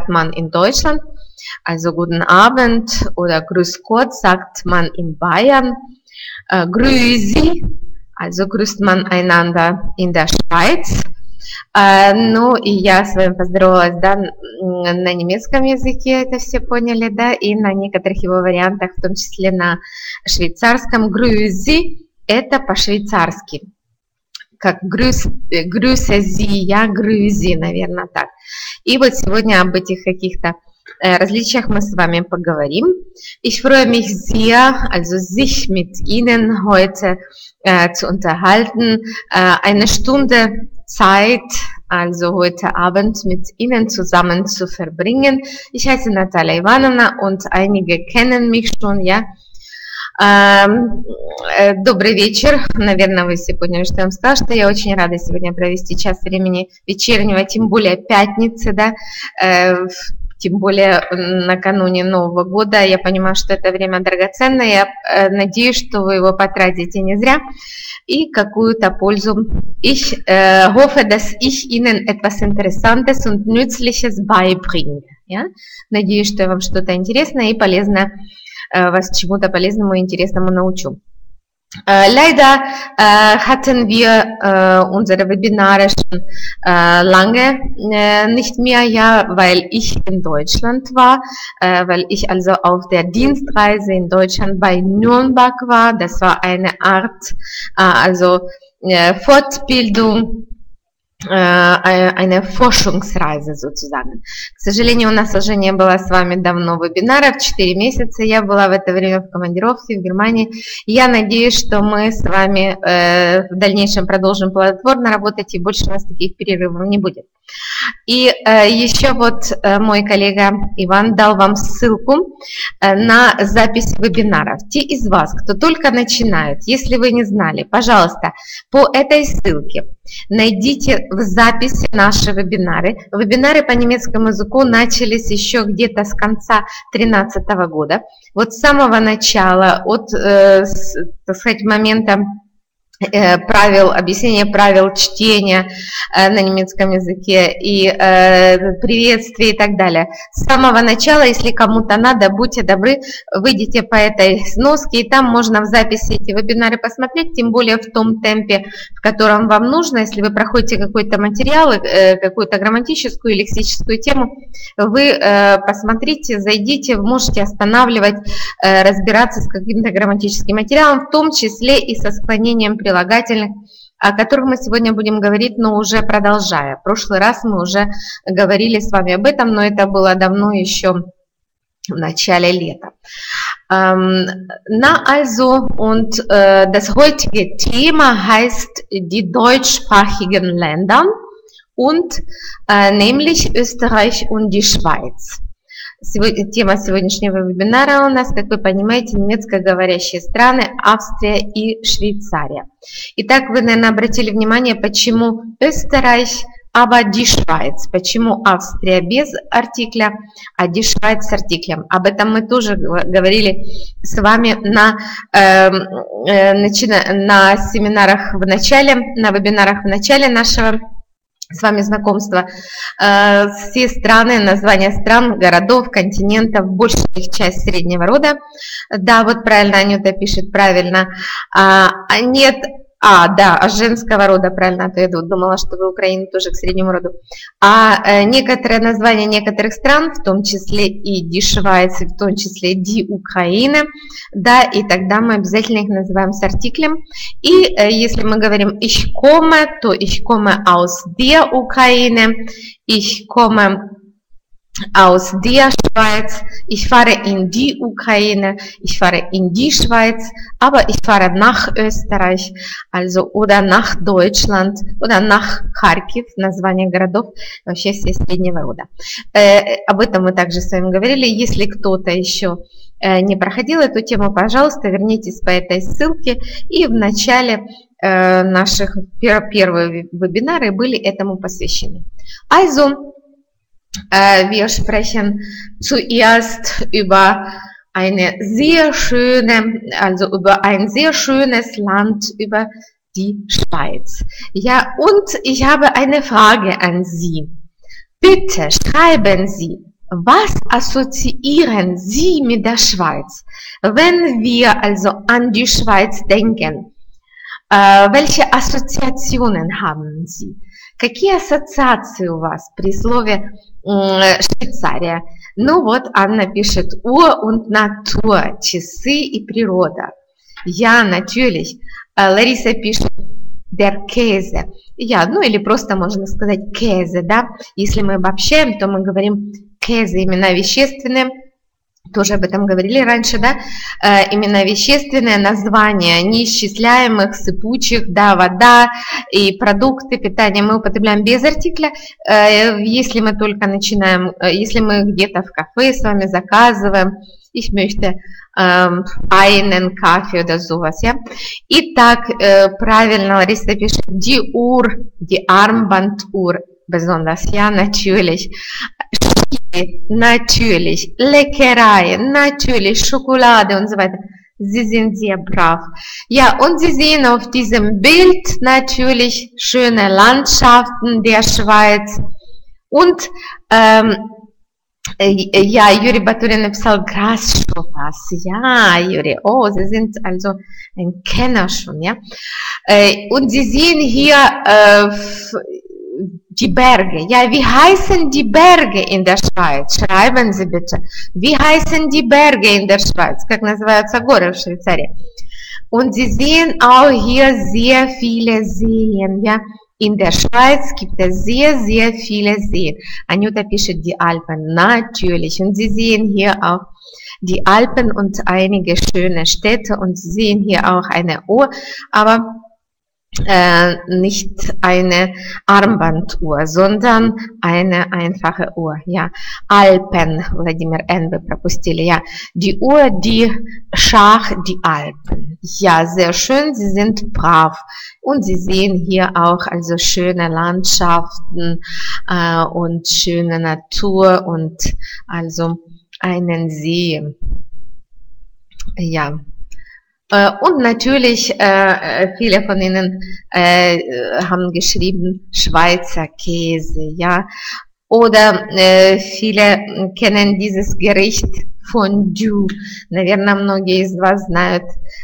sagt man in Deutschland. Also guten Abend oder Grüß Gott sagt man in Bayern. Grüezi, also grüßt man einander in der Schweiz. Ну, и я с вами поздоровалась, да, на немецком языке, это все поняли, да, и на некоторых его вариантах, в том числе на швейцарском. Grüezi – это по-швейцарски, как grüße Sie, я grüezi, наверное, так. И вот сегодня об этих каких-то различиях мы с вами поговорим. Ich freue mich sehr, also sich mit Ihnen heute zu unterhalten, eine Stunde Zeit, also heute Abend mit Ihnen zusammen zu verbringen. Ich heiße Natalia Ivanovna und einige kennen mich schon, ja. Добрый вечер. Наверное, вы все поняли, что я вам сказала, что я очень рада сегодня провести час времени вечернего, тем более пятницы, да, тем более накануне Нового года. Я понимаю, что это время драгоценное. Я надеюсь, что вы его потратите не зря и какую-то пользу. Ich hoffe, dass ich Ihnen etwas Interessantes und Nützliches beibringe. Ja? Надеюсь, что я вам что-то интересное и полезное, вас чему-то полезному и интересному научу. Leider hatten wir unsere Webinare schon lange nicht mehr, ja, weil ich in Deutschland war, weil ich also auf der Dienstreise in Deutschland bei Nürnberg war. Das war eine Art, also Fortbildung, eine Forschungsreise sozusagen. К сожалению, у нас уже не было с вами давно вебинаров, 4 месяца я была в это время в командировке в Германии. Я надеюсь, что мы с вами в дальнейшем продолжим плодотворно работать и больше у нас таких перерывов не будет. И еще вот мой коллега Иван дал вам ссылку на запись вебинаров. Те из вас, кто только начинает, если вы не знали, пожалуйста, по этой ссылке найдите в записи наши вебинары. Вебинары по немецкому языку начались еще где-то с конца 2013 года. Вот с самого начала, от, так сказать, момента правил, объяснения правил чтения на немецком языке и приветствия и так далее. С самого начала, если кому-то надо, будьте добры, выйдите по этой сноске, и там можно в записи эти вебинары посмотреть, тем более в том темпе, в котором вам нужно. Если вы проходите какой-то материал, какую-то грамматическую, лексическую тему, вы посмотрите, зайдите, можете останавливать, разбираться с каким-то грамматическим материалом, в том числе и со склонением прилагательных, о которых мы сегодня будем говорить, но уже продолжая. В прошлый раз мы уже говорили с вами об этом, но это было давно, еще в начале лета. Na also, und das heutige Thema heißt die deutschsprachigen Länder und nämlich Österreich und die Schweiz. Тема сегодняшнего вебинара у нас, как вы понимаете, немецкоговорящие страны, Австрия и Швейцария. Итак, вы, наверное, обратили внимание, почему Österreich, aber die Schweiz. Почему Австрия без артикля, а die Schweiz с артиклем. Об этом мы тоже говорили с вами на семинарах в начале, на вебинарах в начале нашего с вами знакомства. Все страны, названия стран, городов, континентов, большая их часть среднего рода. Да, вот правильно Анюта пишет, правильно. Нет, да, женского рода, правильно, а то я думала, что вы Украина тоже к среднему роду. Некоторые названия некоторых стран, в том числе и die Schweiz, в том числе die Ukraine, да, и тогда мы обязательно их называем с артиклем. И если мы говорим ich komme, то ich komme aus der Ukraine, ich komme aus der Schweiz, ich fahre in die Ukraine, ich fahre in die Schweiz, aber ich fahre nach Österreich, also oder nach Deutschland oder nach Харьков, название городов, вообще все среднего рода. Об этом мы также с вами говорили. Если кто-то еще не проходил эту тему, пожалуйста, вернитесь по этой ссылке, и в начале наших первые вебинары были этому посвящены. Also, wir sprechen zuerst über eine sehr schöne, also über ein sehr schönes Land, über die Schweiz. Und ich habe eine Frage an Sie. Bitte schreiben Sie Was assoziieren Sie mit der Schweiz? Wenn wir also an die Schweiz denken, welche Assoziationen haben Sie? Какие ассоциации у вас при слове Швейцария? Ну вот Анна пишет Uhr und Natur, часы и природа. Ja, natürlich. Лариса пишет der Käse. Ja, ну или просто можно сказать Käse, да? Если мы обобщаем, то мы говорим Käse, имена вещественные. Тоже об этом говорили раньше, да, именно вещественные названия неисчисляемых, сыпучих, да, вода и продукты питания мы употребляем без артикля, если мы только начинаем, если мы где-то в кафе с вами заказываем, ich möchte einen Kaffee oder sowas, ja. Итак, правильно Лариса пишет, die Uhr, die Armbanduhr, besonders, ja, natürlich. Natürlich, Leckereien, natürlich, Schokolade und so weiter. Sie sind sehr brav. Ja, und Sie sehen auf diesem Bild natürlich schöne Landschaften der Schweiz. Und ja, Juri Baturin написал Grasschoppas. Ja, Juri, oh, Sie sind also ein Kenner schon, ja. Und Sie sehen hier die Berge. Ja, wie heißen die Berge in der Schweiz? Schreiben Sie bitte. Wie heißen die Berge in der Schweiz? Как называются горы в Швейцарии? Und Sie sehen auch hier sehr viele Seen. Ja, in der Schweiz gibt es sehr, sehr viele Seen. Anjuta pишет die Alpen. Natürlich. Und Sie sehen hier auch die Alpen und einige schöne Städte. Und Sie sehen hier auch eine Uhr. Aber nicht eine Armbanduhr, sondern eine einfache Uhr. Ja, Alpen, Владимир N. вы пропустили. Ja, die Uhr, die Schach, die Alpen. Ja, sehr schön, Sie sind brav. Und Sie sehen hier auch also schöne Landschaften und schöne Natur und also einen See. Ja. Und natürlich, viele von Ihnen haben geschrieben Schweizer Käse, ja, oder viele kennen dieses Gericht Fondue. Наверное, многие из вас знают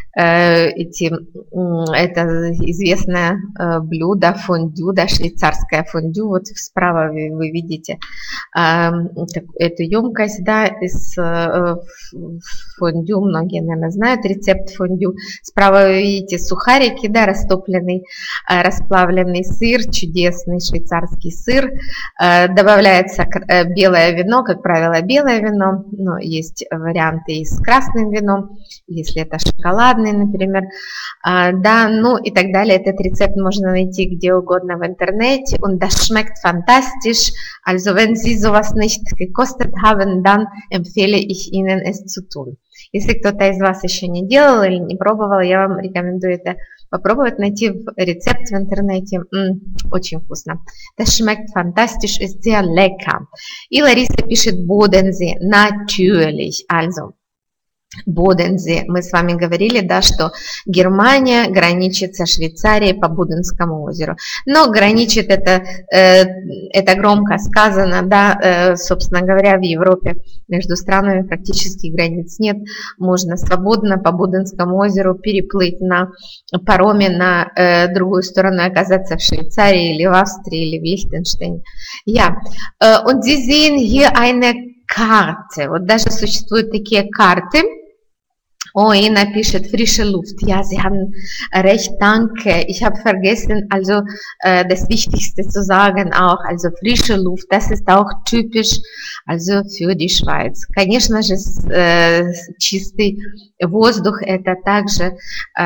это известное блюдо фондю, да, швейцарское фондю. Вот справа вы видите эту емкость, да, из фондю. Многие, наверное, знают рецепт фондю. Справа вы видите сухарики, да, растопленный, расплавленный сыр, чудесный швейцарский сыр. Добавляется белое вино, как правило, белое вино, но есть варианты и с красным вином, если это шоколадный, например, да, ну и так далее. Этот рецепт можно найти где угодно в интернете. Und das schmeckt fantastisch. Also wenn Sie sowas nicht gekostet haben, dann empfehle ich Ihnen es zu tun. Если кто-то из вас еще не делал или не пробовал, я вам рекомендую это попробовать, найти рецепт в интернете. Очень вкусно. Das schmeckt fantastisch, ist sehr lecker. И Лариса пишет Bodensee. Natürlich. Also, Бодензе. Мы с вами говорили, да, что Германия граничит со Швейцарией по Боденскому озеру. Но граничит это громко сказано, да, собственно говоря, в Европе между странами практически границ нет. Можно свободно по Боденскому озеру переплыть на пароме на другую сторону и оказаться в Швейцарии или в Австрии или в Лихтенштейне. Ja. Und Sie sehen hier eine Karte. Вот даже sуществуют такие карты. Oh, Ina пишет frische Luft. Ja, Sie haben recht, danke. Ich habe vergessen, also das Wichtigste zu sagen auch, also frische Luft, das ist auch typisch, also für die Schweiz. Конечно же, чистый воздух это также,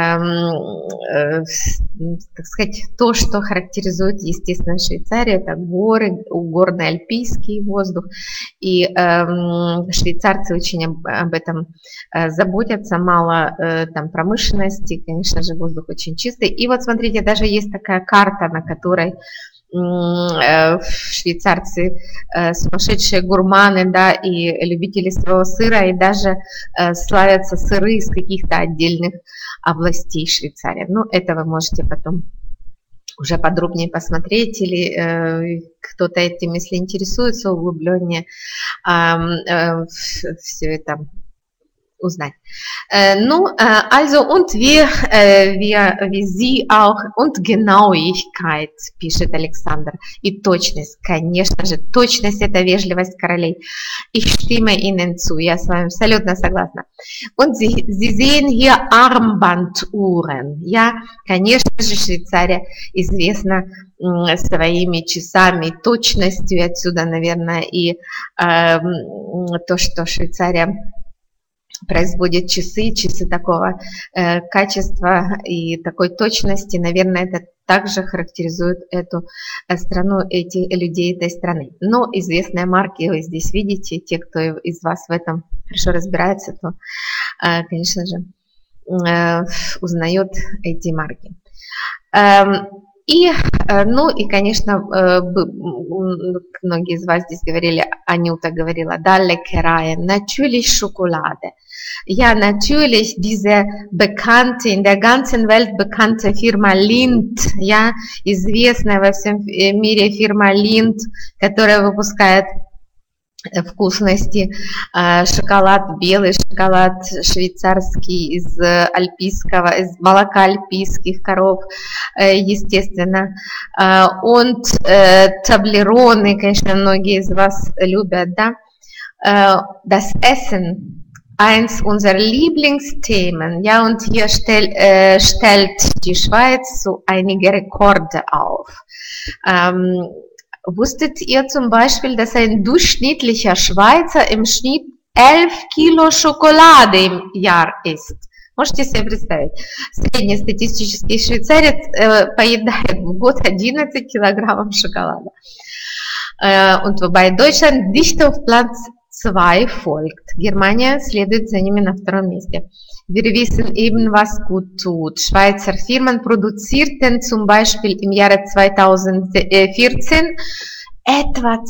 так сказать, то, что характеризует, естественно, Швейцарию, это горы, горный альпийский воздух, и швейцарцы очень об этом заботятся. Мало там промышленности, конечно же, воздух очень чистый. И вот смотрите, даже есть такая карта, на которой швейцарцы сумасшедшие гурманы, да, и любители своего сыра, и даже славятся сыры из каких-то отдельных областей Швейцарии. Ну, это вы можете потом уже подробнее посмотреть или кто-то этим, если интересуется, углубленнее все это узнать. Also und wie Sie auch, und Genauigkeit, пишет Александр, и точность, конечно же, точность – это вежливость королей. Ich stimme Ihnen zu, я с вами абсолютно согласна. Und Sie sehen hier Armbanduhren, ja, конечно же, Швейцария известна своими часами, точностью, отсюда, наверное, и то, что Швейцария производит часы такого качества и такой точности, наверное, это также характеризует эту страну, людей этой страны. Но известные марки вы здесь видите, те, кто из вас в этом хорошо разбирается, то, конечно же, узнает эти марки. И, конечно, многие из вас здесь говорили, Анюта говорила, да, leckereien, natürlich Schokolade. Ja, natürlich diese bekannte, in der ganzen Welt bekannte Firma Lindt, ja, известная во всем мире фирма Lindt, которая выпускает вкусности, шоколад белый, шоколад швейцарский из молока альпийских коров, естественно. Und таблероны, конечно, многие из вас любят, да. Das Essen, eins unserer Lieblingsthemen, ja, und hier stellt die Schweiz so einige Rekorde auf. Wusstet ihr zum Beispiel, dass ein durchschnittlicher Schweizer im Schnitt 11 Kilo Schokolade im Jahr isst? Можете себе представить? Среднестатистический швейцарец поедает в год 11 килограммов шоколада. Und wobei Deutschland dicht auf Platz 2 folgt. Германия следует за ними на втором месте. Wir wissen eben, was gut tut. Schweizer Firmen produzierten zum Beispiel im Jahre 2014 etwa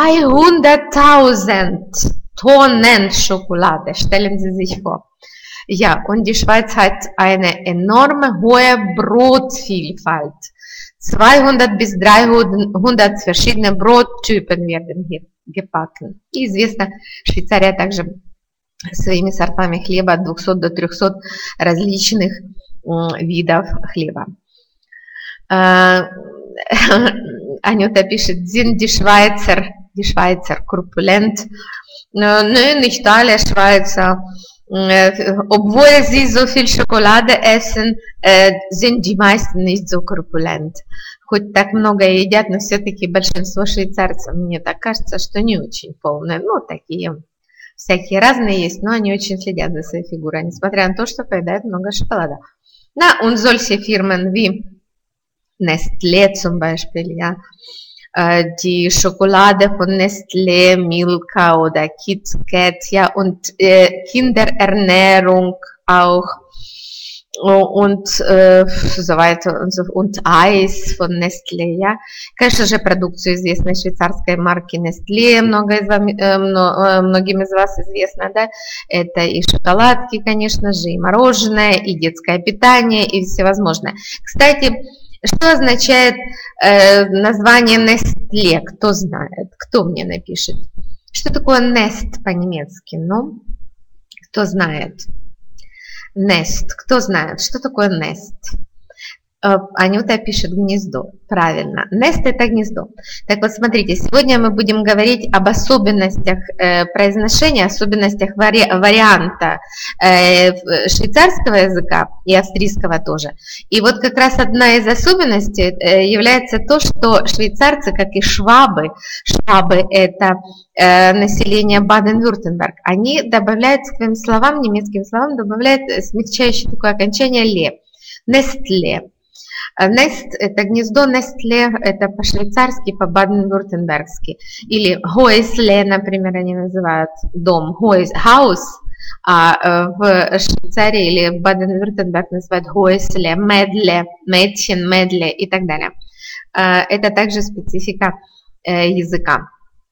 200.000 Tonnen Schokolade. Stellen Sie sich vor. Ja, und die Schweiz hat eine enorme hohe Brotvielfalt. 200 bis 300 verschiedene Brottypen werden hier gebacken. И известно, Швейцария также своими сортами хлеба от 200 до 300 различных видов хлеба. Анюта пишет, sind die Schweizer korpulent? Nein, nicht alle Schweizer. Obwohl sie so viel Schokolade essen, sind die meisten nicht so korpulent. Хоть так много едят, но все-таки большинство швейцарцев, мне так кажется, что не очень полные. Ну, такие всякие разные есть, но они очень следят за своей фигурой, несмотря на то, что поедают много шоколада. Na, und solche Firmen wie Nestlé zum Beispiel, ja, die Schokolade von Nestlé, Milka oder KitKat, ja, und Kinderernährung auch und so weiter und Eis von Nestlé, ja. Конечно же, продукцию известной швейцарской марки Nestlé многим из вас известно, да. Это и шоколадки, конечно же, и мороженое, и детское питание, и всевозможное. Кстати, что означает название Nestlé? Кто знает? Кто мне напишет? Что такое Nest по-немецки? Ну, кто знает? Nest. Кто знает, что такое Nest? Анюта пишет гнездо. Правильно. Nest – это гнездо. Так вот, смотрите, сегодня мы будем говорить об особенностях произношения, особенностях варианта швейцарского языка и австрийского тоже. И вот как раз одна из особенностей является то, что швейцарцы, как и швабы – это население Баден-Вюртемберг, они добавляют к своим словам, немецким словам, добавляют смягчающее такое окончание «ле». Nestlé. Nest – это гнездо, Nestlé – это по-швейцарски, по-баден-вюртембергски. Или Häusle, например, они называют дом, Haus, а в Швейцарии или в Баден-Вюртемберг называют Häusle, Mädle, Mädchen, Mädle и так далее. Это также специфика языка.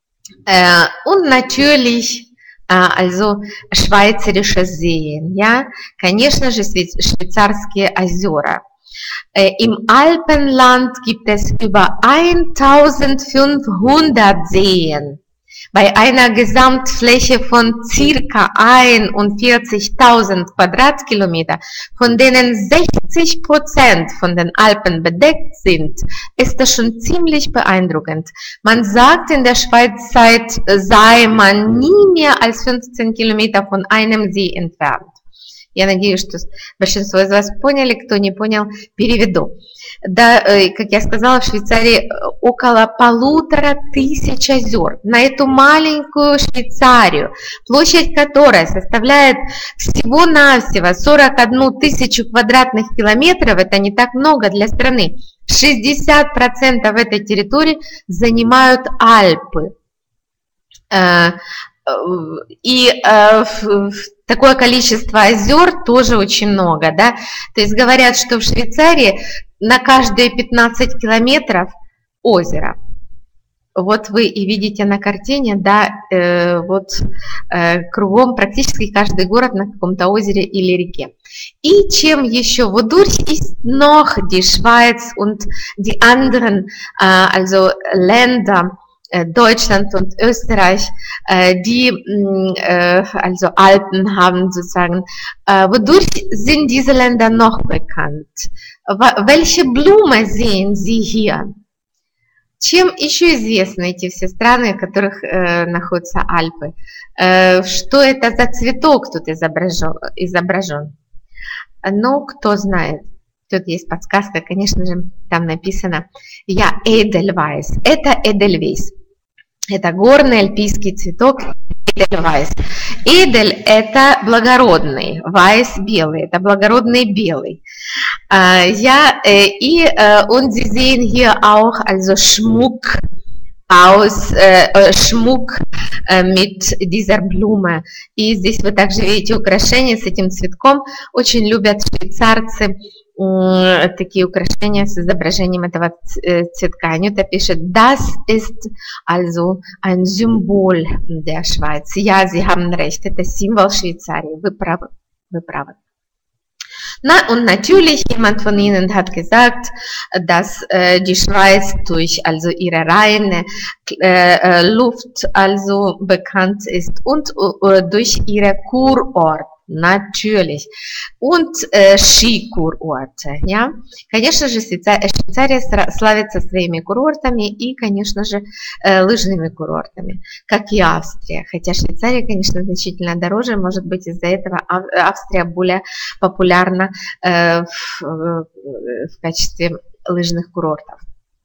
Und natürlich also schweizerische Seen, ja, конечно же, швейцарские озера. Im Alpenland gibt es über 1500 Seen. Bei einer Gesamtfläche von ca. 41.000 Quadratkilometer, von denen 60% von den Alpen bedeckt sind, ist das schon ziemlich beeindruckend. Man sagt, in der Schweiz sei man nie mehr als 15 Kilometer von einem See entfernt. Я надеюсь, что большинство из вас поняли, кто не понял, переведу. Да, как я сказала, в Швейцарии около 1500 озер. На эту маленькую Швейцарию, площадь которой составляет всего-навсего 41 тысячу квадратных километров, это не так много для страны, 60% этой территории занимают Альпы. И такое количество озер тоже очень много, да, то есть говорят, что в Швейцарии на каждые 15 километров озеро. Вот вы и видите на картине, да, кругом практически каждый город на каком-то озере или реке. И чем еще? Wodurch ist noch die Schweiz und die anderen, also Länder, Deutschland und Österreich, die also Alpen haben sozusagen. Wodurch sind diese Länder noch bekannt? Welche Blume sehen Sie hier? Чем еще известны эти все страны, в которых находятся Альпы? Что это за цветок тут изображен? Ну, кто знает? Тут есть подсказка, конечно же, там написано «Я Edelweiss». Это Edelweiss. Это горный альпийский цветок Edelweiss. Эдель – это благородный, Weiss – белый, это благородный белый. Und Sie sehen hier auch also Schmuck mit dieser Blume. И здесь вы также видите украшения с этим цветком. Очень любят швейцарцы такие украшения с изображением этого цветка. Анюта пишет, das ist also ein Symbol der Schweiz. Ja, Sie haben recht, это символ Швейцарии. Вы правы, вы правы. Na, und natürlich, jemand von Ihnen hat gesagt, dass die Schweiz durch also ihre reine Luft also bekannt ist und durch ihre Kurorte. Natürlich. Und Skikurorte. Ja? Конечно же, Швейцария славится своими курортами и, конечно же, лыжными курортами, как и Австрия. Хотя Швейцария, конечно, значительно дороже, может быть, из-за этого Австрия более популярна в качестве лыжных курортов.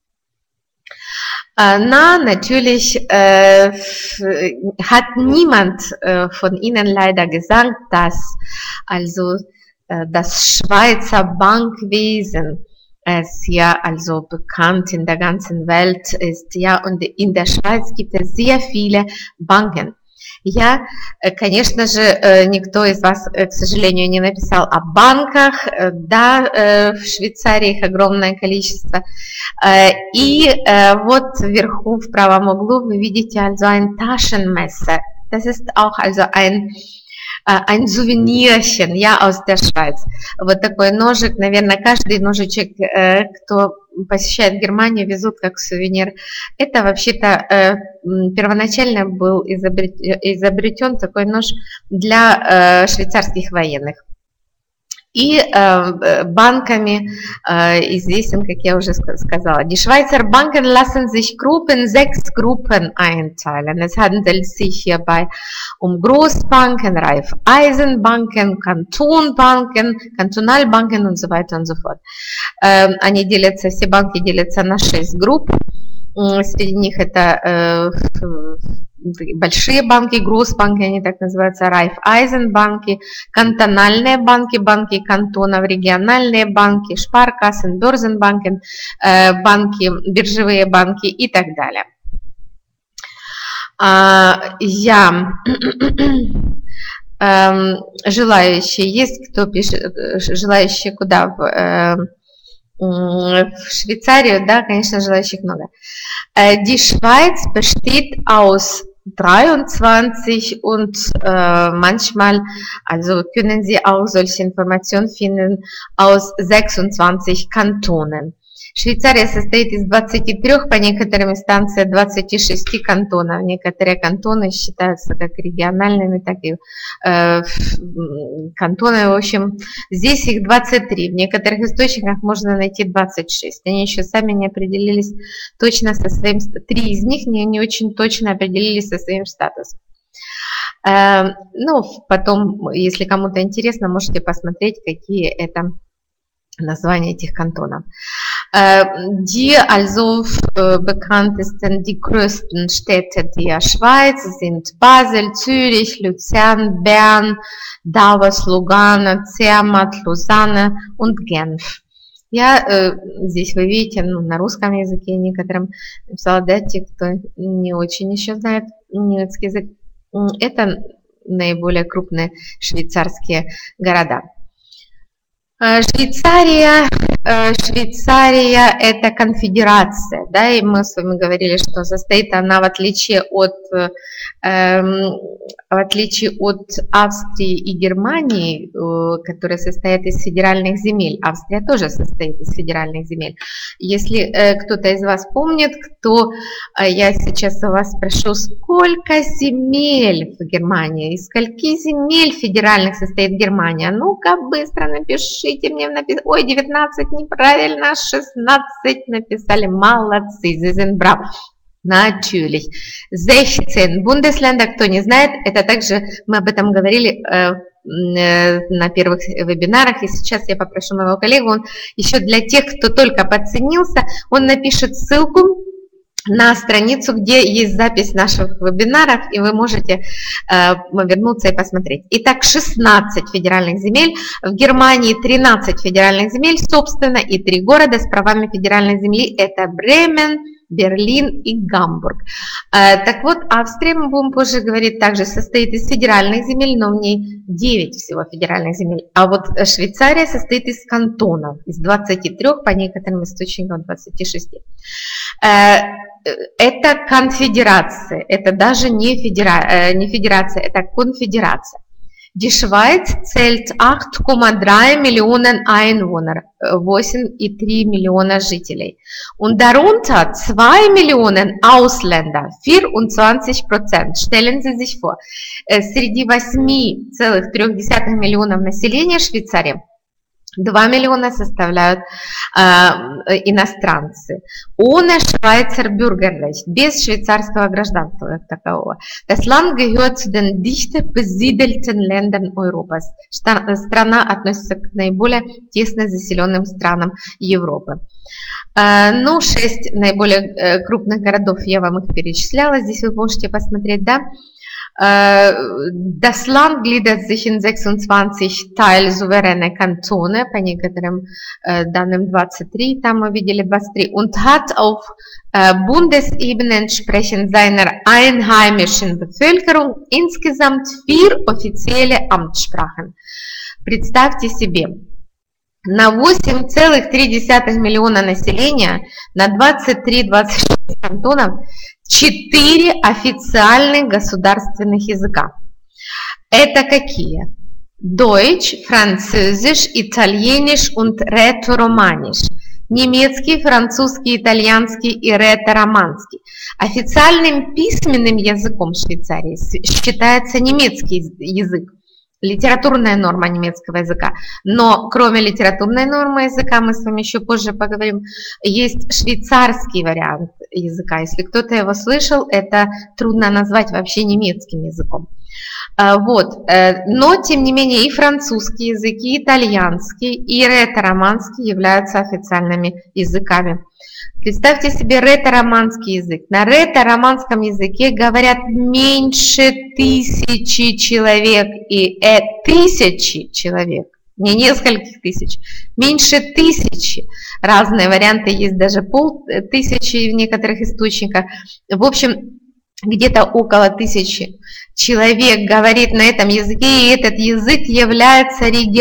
Na, natürlich hat niemand von Ihnen leider gesagt, dass also das Schweizer Bankwesen sehr also bekannt in der ganzen Welt ist. Ja, und in der Schweiz gibt es sehr viele Banken. Я, конечно же, никто из вас, к сожалению, не написал о банках, да, в Швейцарии их огромное количество. И вот вверху в правом углу вы видите also ein Taschenmesser. Das ist auch also ein Souvenirchen, ja, aus der Schweiz. Вот такой ножик, наверное, каждый ножичек, кто посещает Германию, везут как сувенир. Это вообще-то первоначально был изобретен такой нож для швейцарских военных. И банками известен, как я уже сказала. Die Schweizer Banken lassen sich in 6 Gruppen einteilen. Es handelt sich hierbei um Großbanken, Raiffeisenbanken, Kantonbanken, Kantonalbanken und so weiter und so fort. Они делятся, все банки делятся на 6 групп. Среди них это большие банки, Großbanки, они так называются, Raiffeisenbanки, кантональные банки, банки кантонов, региональные банки, Sparkassen, Börsenbanken, банки, биржевые банки и так далее. Желающие есть, кто пишет, желающие куда? В Швейцарию, да, конечно, желающих много. Die Schweiz besteht aus 23 und manchmal, also können Sie auch solche Informationen finden aus 26 Kantonen. Швейцария состоит из 23, по некоторым инстанциям 26 кантонов. Некоторые кантоны считаются как региональными, так и кантоны. В общем, здесь их 23. В некоторых источниках можно найти 26. Они еще сами не определились точно со своим... 3 из них не очень точно определились со своим статусом. Ну, потом, если кому-то интересно, можете посмотреть, какие это названия этих кантонов. Die also bekanntesten, die größten Städte der Schweiz sind Basel, Zürich, Luzern, Bern, Davos, Lugano, Zermatt, Lausanne und Genf. Я здесь вы видите, на русском языке некоторым написала, да, те, кто не очень еще знает немецкий язык, это наиболее крупные швейцарские города. Швейцария это конфедерация, да, и мы с вами говорили, что состоит она в отличие от Австрии и Германии, которые состоят из федеральных земель. Австрия тоже состоит из федеральных земель. Если кто-то из вас помнит, кто, я сейчас у вас спрошу, сколько земель в Германии, из скольки земель федеральных состоит Германия? Ну-ка, быстро напишите мне, ой, 19 неправильно, 16 написали, молодцы, Sie sind brav. Natürlich. 16 Bundesländer, кто не знает, это также, мы об этом говорили на первых вебинарах, и сейчас я попрошу моего коллегу, он еще для тех, кто только подсоединился, он напишет ссылку на страницу, где есть запись наших вебинаров, и вы можете вернуться и посмотреть. Итак, 16 федеральных земель, в Германии 13 федеральных земель, собственно, и 3 города с правами федеральной земли, это Бремен, Берлин и Гамбург. Так вот, Австрия, мы будем позже говорить, также состоит из федеральных земель, но в ней 9 всего федеральных земель. А вот Швейцария состоит из кантонов, из 23, по некоторым источникам 26. Это конфедерация, это даже не федерация, это конфедерация. Die Schweiz zählt 8,3 Millionen Einwohner, 8,3 Millionen жителей. Und darunter 2 Millionen Ausländer, 24%. Stellen Sie sich vor, среди 8,3 миллионов населения Швейцарии 2 миллиона составляют иностранцы. Ohne Schweizer Bürgerrecht, без швейцарского гражданства как такового. Das Land gehört zu den dichter besiedelten Ländern Europas. Страна относится к наиболее тесно заселенным странам Европы. Ну, 6 наиболее крупных городов, я вам их перечисляла, здесь вы можете посмотреть, да. Das Land gliedert sich in 26 teilsouveräne Kantone, по некоторым данным 23, там мы видели 23, und hat auf Bundesebene entsprechend seiner einheimischen Bevölkerung insgesamt 4 offizielle Amtssprachen. Представьте себе, на 8,3 миллиона населения, на 23-26 кантонов 4 официальных государственных языка. Это какие? Deutsch, Französisch, Italienisch und Rätoromanisch. Немецкий, французский, итальянский и ретро-романский. Официальным письменным языком Швейцарии считается немецкий язык. Литературная норма немецкого языка. Но кроме литературной нормы языка, мы с вами еще позже поговорим, есть швейцарский вариант языка. Если кто-то его слышал, это трудно назвать вообще немецким языком. Вот. Но, тем не менее, и французский язык, и итальянский, и ретро-романский являются официальными языками. Представьте себе ретро-романский язык. На ретро-романском языке говорят меньше 1000 человек, и 1000 человек, не нескольких тысяч, меньше 1000. Разные варианты есть, даже 500 в некоторых источниках. В общем, где-то около 1000 человек говорит на этом языке, и этот язык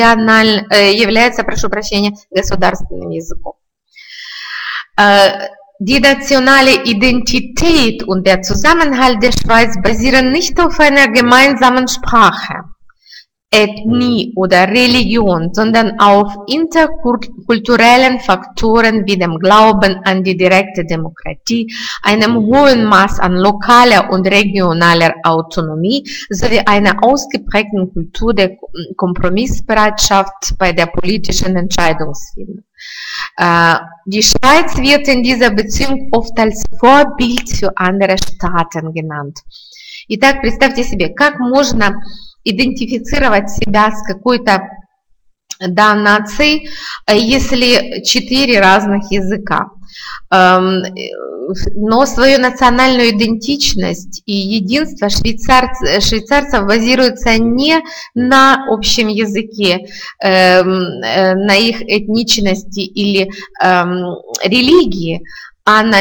является, прошу прощения, государственным языком. Die nationale Identität und der Zusammenhalt der Schweiz basieren nicht auf einer gemeinsamen Sprache, Ethnie oder Religion, sondern auf interkulturellen Faktoren wie dem Glauben an die direkte Demokratie, einem hohen Maß an lokaler und regionaler Autonomie sowie einer ausgeprägten Kultur der Kompromissbereitschaft bei der politischen Entscheidungsfindung. Die Schweiz wird in dieser Beziehung oft als Vorbild für andere Staaten genannt. Итак, представьте себе, как можно идентифицировать себя с какой-то нацией, если 4 разных языка. Но свою национальную идентичность и единство швейцарцев базируется не на общем языке, на их этничности или религии, а на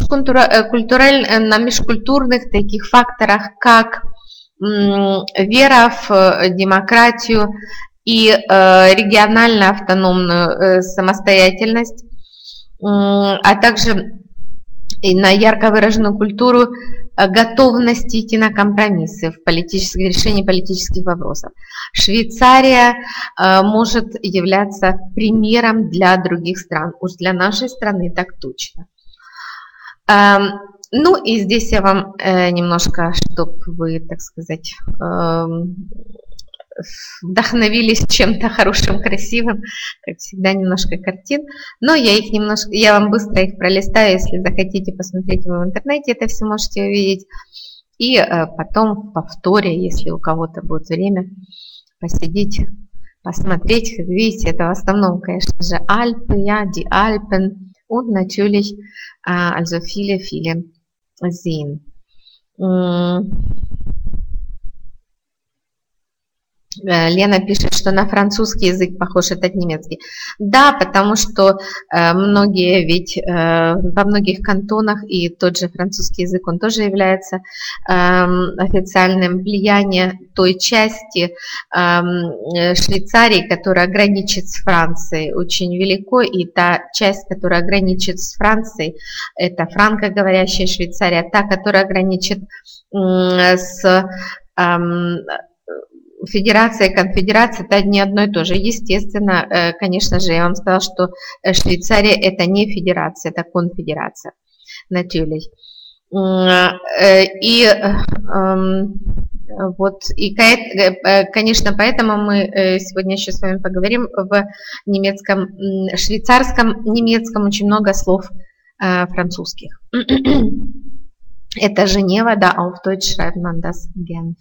межкультурных таких факторах, как вера в демократию и регионально автономную самостоятельность, а также и на ярко выраженную культуру готовности идти на компромиссы в решении политических вопросов. Швейцария может являться примером для других стран, уж для нашей страны так точно. Ну и здесь я вам немножко, чтобы вы, так сказать, вдохновились чем-то хорошим, красивым, как всегда, немножко картин, но я вам быстро их пролистаю, если захотите посмотреть в интернете, это все можете увидеть, и потом в повторе, если у кого-то будет время, посидеть, посмотреть, как видите, это в основном, конечно же, Альпы, die Alpen und natürlich also viele sehen. Лена пишет, что на французский язык похож этот немецкий. Да, потому что многие ведь во многих кантонах и тот же французский язык, он тоже является официальным. Влияние той части Швейцарии, которая граничит с Францией, очень велико, и та часть, которая граничит с Францией, это франкоговорящая Швейцария, та, которая граничит с Федерация и конфедерация – это не одно и то же. Естественно, конечно же, я вам сказала, что Швейцария – это не федерация, это конфедерация. Natürlich. Конечно, поэтому мы сегодня еще с вами поговорим в немецком, швейцарском немецком очень много слов французских. Это Женева, да, auf Deutsch schreibt man das Genf.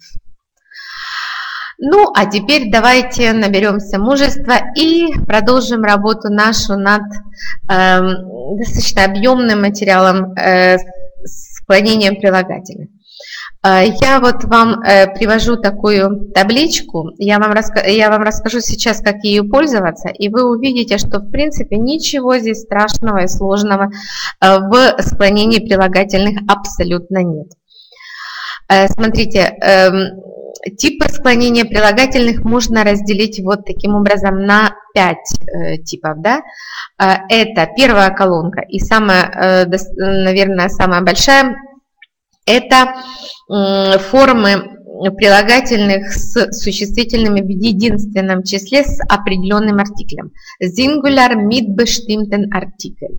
Ну, а теперь давайте наберемся мужества и продолжим работу нашу над достаточно объемным материалом склонением прилагательных. Я вот вам привожу такую табличку, я вам расскажу сейчас, как ею пользоваться, и вы увидите, что в принципе ничего здесь страшного и сложного в склонении прилагательных абсолютно нет. Смотрите, типы склонения прилагательных можно разделить вот таким образом на 5 типов. Да? Это первая колонка и самая, наверное, самая большая, это формы прилагательных с существительными в единственном числе с определенным артиклем. Singular mit bestimmten Artikel.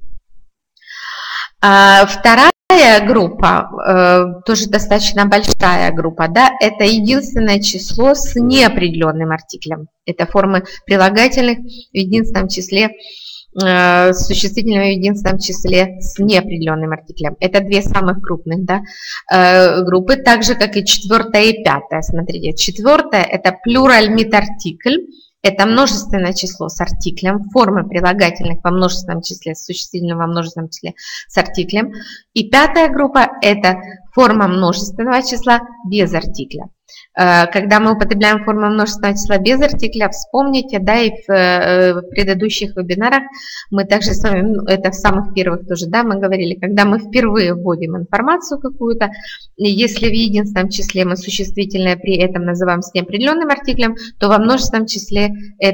Вторая группа, тоже достаточно большая группа, да, это единственное число с неопределенным артиклем. Это формы прилагательных в единственном числе, с существительными в единственном числе с неопределенным артиклем. Это две самых крупных, да, группы, так же как и четвертая и пятая. Смотрите, четвертая это plural mit Artikel. Это множественное число с артиклем, формы прилагательных во множественном числе, с существительным во множественном числе с артиклем. И пятая группа – это форма множественного числа без артикля. Когда мы употребляем форму множественного числа без артикля, вспомните, да, и в предыдущих вебинарах мы также с вами, это в самых первых тоже, да, мы говорили, когда мы впервые вводим информацию какую-то, если в единственном числе мы существительное при этом называем с неопределенным артиклем, то во множественном числе это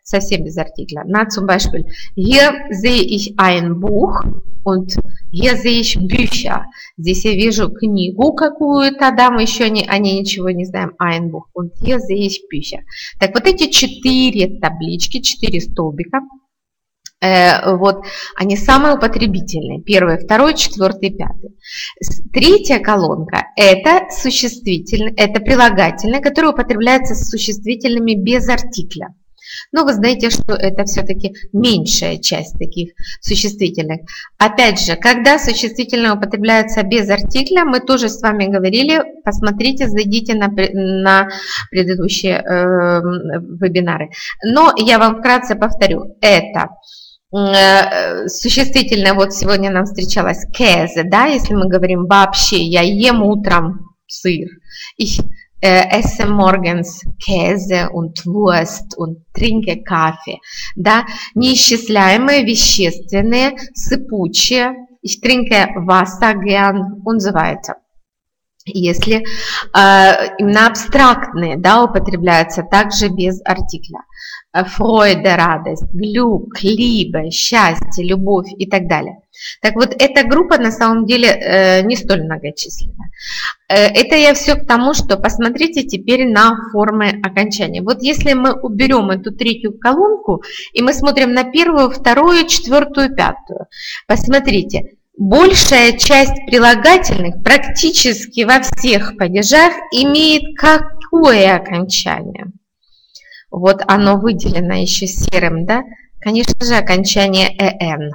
совсем без артикля. На, zum Beispiel, hier sehe ich ein Buch und hier sehe ich Bücher. Здесь я вижу книгу какую-то, да, мы еще о ней ничего не знаем, ein Buch, und hier sehe ich Bücher. Так вот эти 4 таблички, 4 столбика, вот, они самые употребительные. Первый, второй, четвертый, пятый. Третья колонка – это существительные, это прилагательные, которые употребляются с существительными без артикля. Но вы знаете, что это все-таки меньшая часть таких существительных. Опять же, когда существительные употребляются без артикля, мы тоже с вами говорили, посмотрите, зайдите на предыдущие вебинары. Но я вам вкратце повторю, это существительное, вот сегодня нам встречалось Käse, да, если мы говорим вообще, я ем утром сыр, ich esse morgens Käse und Wurst und trinke Kaffee, да, неисчисляемые, вещественные, сыпучие, ich trinke Wasser gern und so weiter. Если именно абстрактные, да, употребляются также без артикля. Freude, радость, Glück, Liebe, счастье, любовь и так далее. Так вот, эта группа на самом деле не столь многочисленна. Это я все к тому, что посмотрите теперь на формы окончания. Вот если мы уберем эту третью колонку, и мы смотрим на первую, вторую, четвертую, пятую, посмотрите, большая часть прилагательных практически во всех падежах имеет какое окончание? Вот оно выделено еще серым, да? Конечно же, окончание «эн».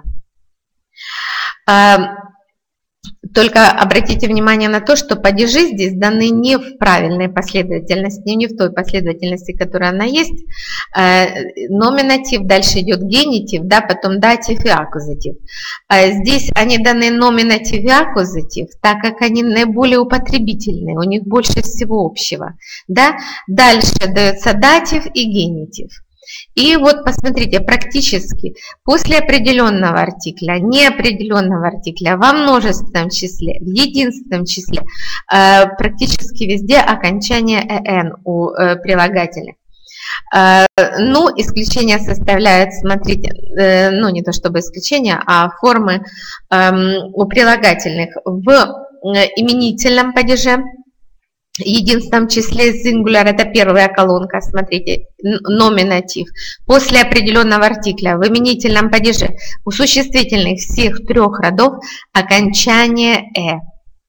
Только обратите внимание на то, что падежи здесь даны не в правильной последовательности, не в той последовательности, которая она есть. Номинатив, дальше идет генитив, да, потом датив и аккузатив. Здесь они даны номинатив и аккузатив, так как они наиболее употребительные, у них больше всего общего. Да? Дальше дается датив и генитив. И вот посмотрите, практически после определенного артикля, неопределенного артикля, во множественном числе, в единственном числе, практически везде окончание «эн» у прилагательных. Ну, исключение составляют, смотрите, ну не то чтобы исключение, а формы у прилагательных в именительном падеже, единственном числе singular, это первая колонка, смотрите, номинатив. После определенного артикля в именительном падеже у существительных всех 3 родов окончание «э».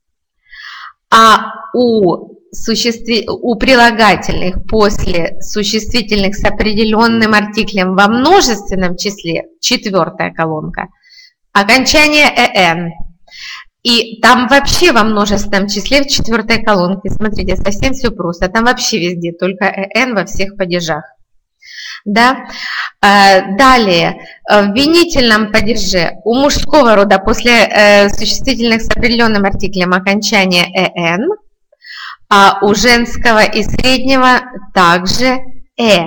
А у прилагательных после существительных с определенным артиклем во множественном числе, 4-я колонка, окончание «эн». И там вообще во множественном числе в 4-й колонке, смотрите, совсем все просто, там вообще везде только «эн» во всех падежах. Да? Далее, в винительном падеже у мужского рода после существительных с определенным артиклем окончание «эн», а у женского и среднего также «э».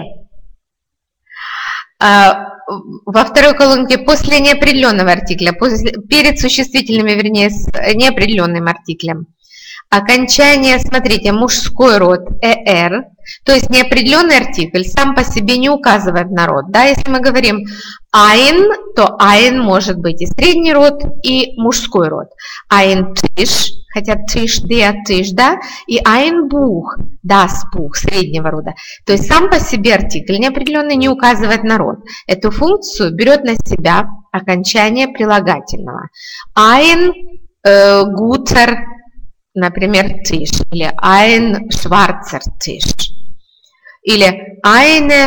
Во 2-й колонке после неопределенного артикля, перед существительными, вернее, с неопределенным артиклем. Окончание, смотрите, мужской род «эр», то есть неопределенный артикль сам по себе не указывает на род. Да? Если мы говорим «ein», то «ein» может быть и средний род, и мужской род. «Ein Tisch», хотя «Tisch», «der Tisch», да, и «ein Buch», «das Buch» среднего рода. То есть сам по себе артикль неопределенный не указывает на род. Эту функцию берет на себя окончание прилагательного. «Ein guter», например, Tisch, или ein schwarzer Tisch, или eine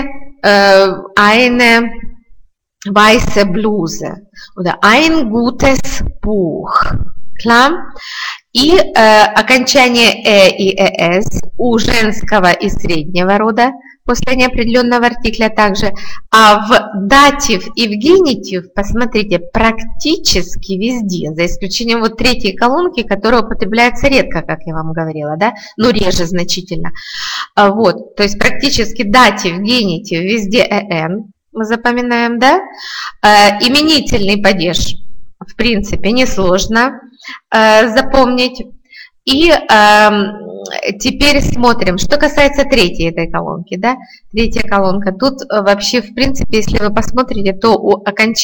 weiße Bluse, oder ein gutes Buch. Klar? И окончание «э» и «эс» у женского и среднего рода после неопределенного артикля также. А в датив и в генитив, посмотрите, практически везде, за исключением вот 3-й колонки, которая употребляется редко, как я вам говорила, да, но реже значительно. Вот, то есть практически датив, генитив, везде «эн», мы запоминаем, да. Именительный падеж, в принципе, несложно запомнить. И Теперь смотрим, что касается третьей этой колонки, да, третья колонка. Тут вообще, в принципе, если вы посмотрите, то у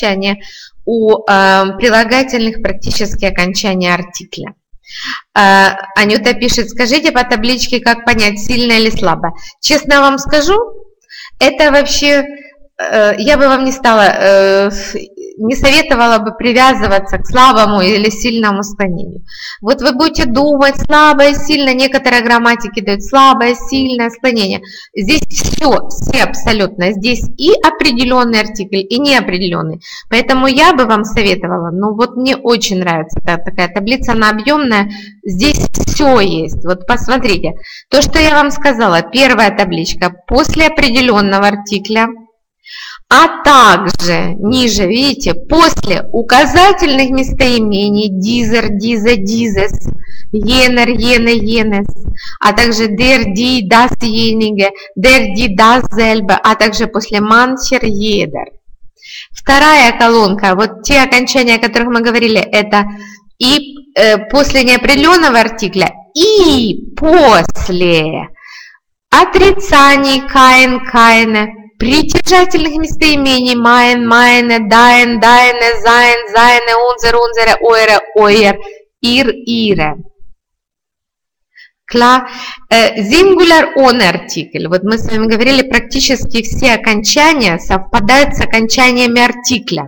прилагательных практически окончание артикля. Анюта пишет, скажите по табличке, как понять, сильно или слабо. Честно вам скажу, это вообще, я бы вам не советовала бы привязываться к слабому или сильному склонению. Вот вы будете думать, слабое, сильное, некоторые грамматики дают слабое, сильное склонение. Здесь все абсолютно. Здесь и определенный артикль, и неопределенный. Поэтому я бы вам советовала, ну вот мне очень нравится такая таблица, она объемная, здесь все есть. Вот посмотрите, то, что я вам сказала, первая табличка, после определенного артикля, а также ниже, видите, после указательных местоимений дизер, диза, дизес, енер, ене, енес, а также der, die, das, jenige, der, die, das, selbe, а также после mancher, jeder. Вторая колонка, вот те окончания, о которых мы говорили, это и после неопределенного артикля, и после отрицаний kein, keine, притяжательных местоимений mein, meine, dein, deine, sein, seine, unser, unsere, eure, euer, ihr, ihre. Singular on артикль. Вот мы с вами говорили, практически все окончания совпадают с окончаниями артикля.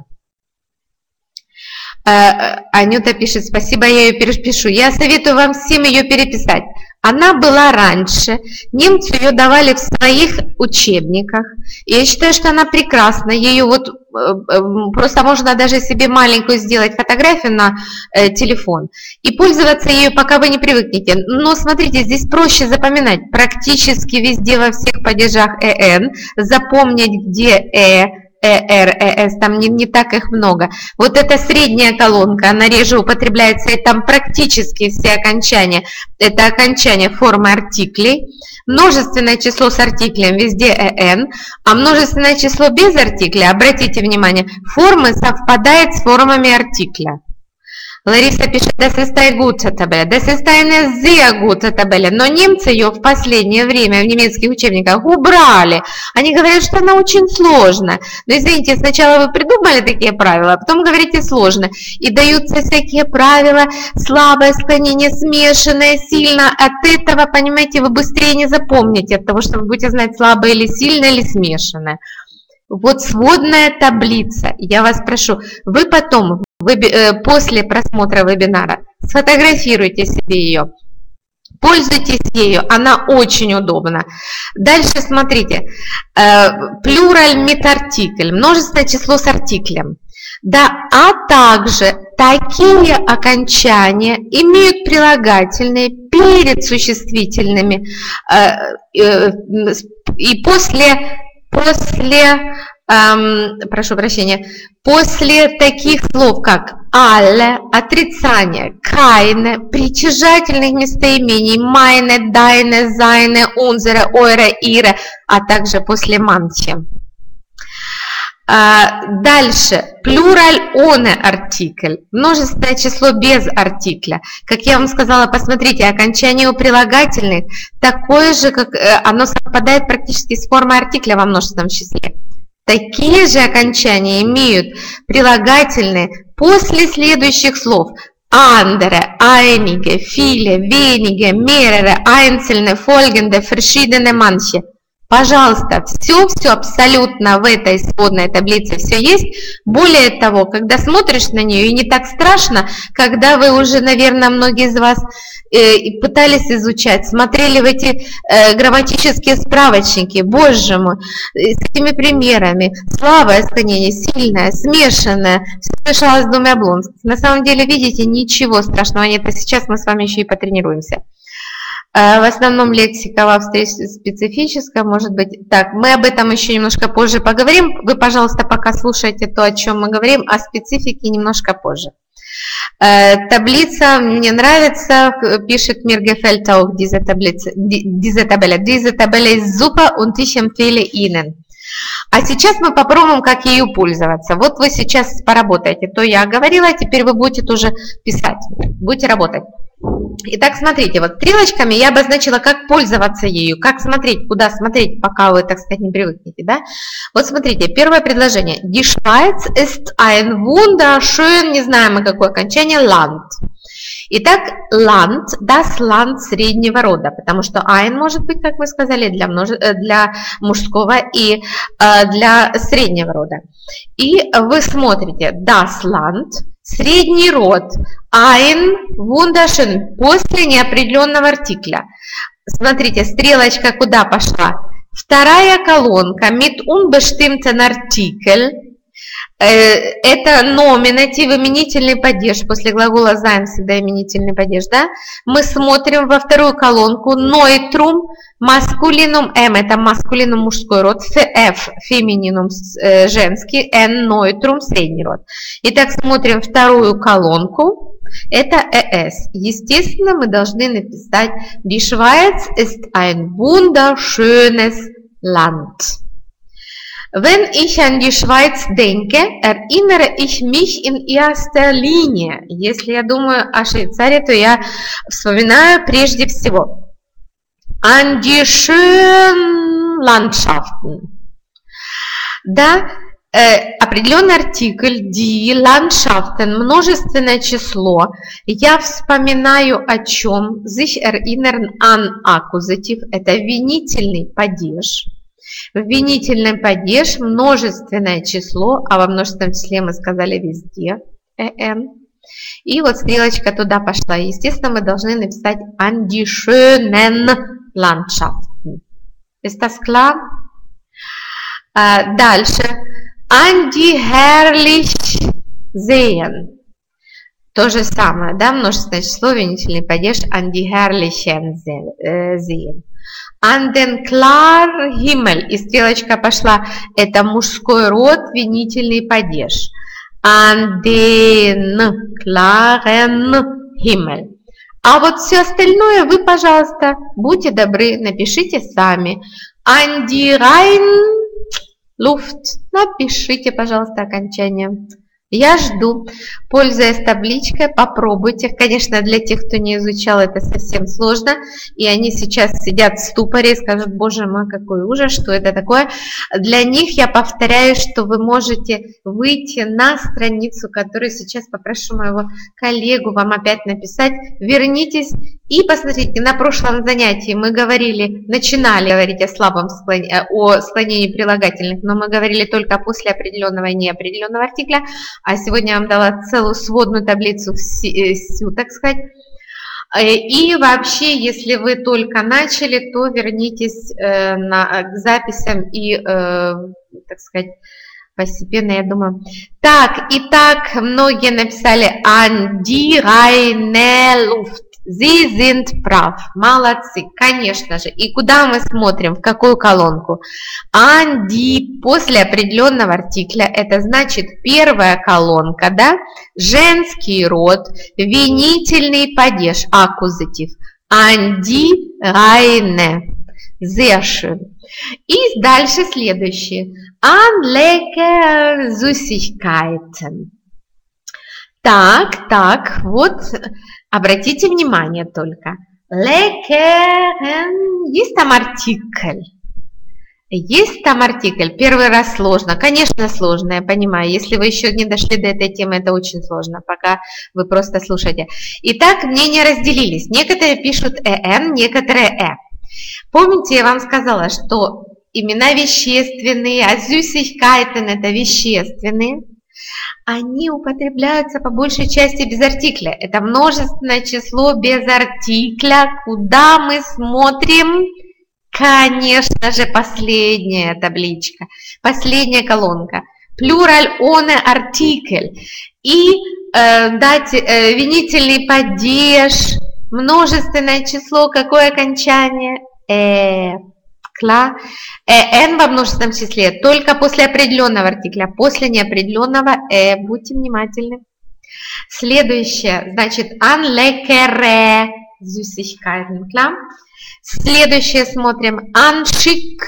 Анюта пишет, спасибо, я ее перепишу. Я советую вам всем ее переписать. Она была раньше, немцы ее давали в своих учебниках. И я считаю, что она прекрасна. Ее вот просто можно даже себе маленькую сделать фотографию на телефон и пользоваться ею, пока вы не привыкнете. Но смотрите, здесь проще запоминать. Практически везде во всех падежах «эн». Запомнить, где ЭР, там не так их много. Вот эта средняя колонка, она реже употребляется, и там практически все окончания. Это окончание формы артиклей. Множественное число с артиклем везде «эн», а множественное число без артикля, обратите внимание, формы совпадают с формами артикля. Лариса пишет, das ist eine gute Tabelle, das ist eine sehr gute Tabelle. Но немцы ее в последнее время в немецких учебниках убрали. Они говорят, что она очень сложная. Но извините, сначала вы придумали такие правила, а потом говорите сложно. И даются всякие правила, слабое склонение, смешанное, сильно. От этого, понимаете, вы быстрее не запомните, от того, что вы будете знать слабое или сильное, или смешанное. Вот сводная таблица. Я вас прошу, вы потом, после просмотра вебинара, сфотографируйте себе ее, пользуйтесь ею, она очень удобна. Дальше смотрите, плюраль mit артикль, множественное число с артиклем. Да, а также такие окончания имеют прилагательные перед существительными и прошу прощения, после таких слов, как alle, отрицание, keine, притяжательных местоимений meine, deine, seine, unsere, eure, ihre, а также после manche. Дальше, плюраль ohne артикль, множественное число без артикля. Как я вам сказала, посмотрите, окончание у прилагательных такое же, как оно совпадает практически с формой артикля во множественном числе. Такие же окончания имеют прилагательные после следующих слов: andere, einige, viele, wenige, mehrere, einzelne, folgende, verschiedene, manche. Пожалуйста, все абсолютно в этой сводной таблице все есть. Более того, когда смотришь на нее, и не так страшно, когда вы уже, наверное, многие из вас пытались изучать, смотрели в эти грамматические справочники, боже мой, с этими примерами. Слабое склонение, сильное, смешанное, все смешалось в доме Облонских. На самом деле, видите, ничего страшного нет, а сейчас мы с вами еще и потренируемся. В основном лексика во встрече специфическая, может быть. Так, мы об этом еще немножко позже поговорим. Вы, пожалуйста, пока слушайте то, о чем мы говорим, о специфике немножко позже. Таблица мне нравится, пишет mir gefällt auch diese Tabelle. Diese Tabelle ist super und ich empfehle Ihnen. А сейчас мы попробуем, как ею пользоваться. Вот вы сейчас поработаете. То я говорила, теперь вы будете тоже писать, будете работать. Итак, смотрите, вот стрелочками я обозначила, как пользоваться ею, как смотреть, куда смотреть, пока вы, так сказать, не привыкнете, да? Вот смотрите, первое предложение. Die Schweiz ist ein wunderschön, не знаем мы какое окончание, Land. Итак, Land, das Land среднего рода, потому что ein может быть, как мы сказали, для мужского и для среднего рода. И вы смотрите, das Land, средний род, ein wunderschön, после неопределенного артикля. Смотрите, стрелочка куда пошла? Вторая колонка, mit unbestimmten Artikel. Это номинатив, именительный падеж, после глагола sein всегда именительный падеж, да? Мы смотрим во вторую колонку, neutrum, маскулинум, это маскулинум мужской род, f фемининум женский, n neutrum средний род. Итак, смотрим вторую колонку, это es. Естественно, мы должны написать Die Schweiz ist ein wunderschönes Land. Wenn ich an die Schweiz denke, erinnere ich mich in erster Linie. Если я думаю о Швейцарии, то я вспоминаю прежде всего an die schönen Landschaften. Да, определенный артикль, die Landschaften, множественное число. Я вспоминаю о чем? Sich erinnern an Akkusativ, это винительный падеж. В винительном падеж множественное число, а во множественном числе мы сказали везде «en». И вот стрелочка туда пошла. Естественно, мы должны написать «an die schönen Landschaften». Ist das klar? Дальше. «An die herrlich sehen». То же самое, да, множественное число, винительный падеж «an die herrlichen sehen». An den klaren Himmel, и стрелочка пошла, это мужской род, винительный падеж. An den klaren Himmel. А вот все остальное вы, пожалуйста, будьте добры, напишите сами. An die rein Luft. Напишите, пожалуйста, окончание. Я жду. Пользуясь табличкой, попробуйте. Конечно, для тех, кто не изучал, это совсем сложно. И они сейчас сидят в ступоре и скажут: боже мой, какой ужас, что это такое. Для них я повторяю, что вы можете выйти на страницу, которую сейчас попрошу моего коллегу вам опять написать. Вернитесь и посмотрите. На прошлом занятии мы начинали говорить о слабом о склонении прилагательных, но мы говорили только после определенного и неопределенного артикля. А сегодня я вам дала целую сводную таблицу, всю, так сказать. И вообще, если вы только начали, то вернитесь к записям и, так сказать, постепенно, я думаю. Так, итак, многие написали «An die reine Luft». Sie sind brav. Молодцы, конечно же. И куда мы смотрим? В какую колонку? An die после определенного артикля. Это значит первая колонка, да? Женский род, винительный падеж, аккузатив. An die reine. Sehr schön. И дальше следующее. An lecker Süßigkeiten. Так, вот, обратите внимание только. Leckeren, есть там артикль? Есть там артикль. Первый раз сложно. Конечно, сложно, я понимаю. Если вы еще не дошли до этой темы, это очень сложно, пока вы просто слушаете. Итак, мнения разделились. Некоторые пишут «эн», некоторые «э». Помните, я вам сказала, что имена вещественные, а Süßigkeiten – это вещественные. Они употребляются по большей части без артикля. Это множественное число без артикля. Куда мы смотрим? Конечно же, последняя табличка, последняя колонка. Плюраль ohne артикль. И винительный падеж, множественное число, какое окончание? N во множественном числе только после определенного артикля, после неопределенного будьте внимательны. Следующее, значит, an leckere Süßigkeiten, klar? Следующее смотрим, an schick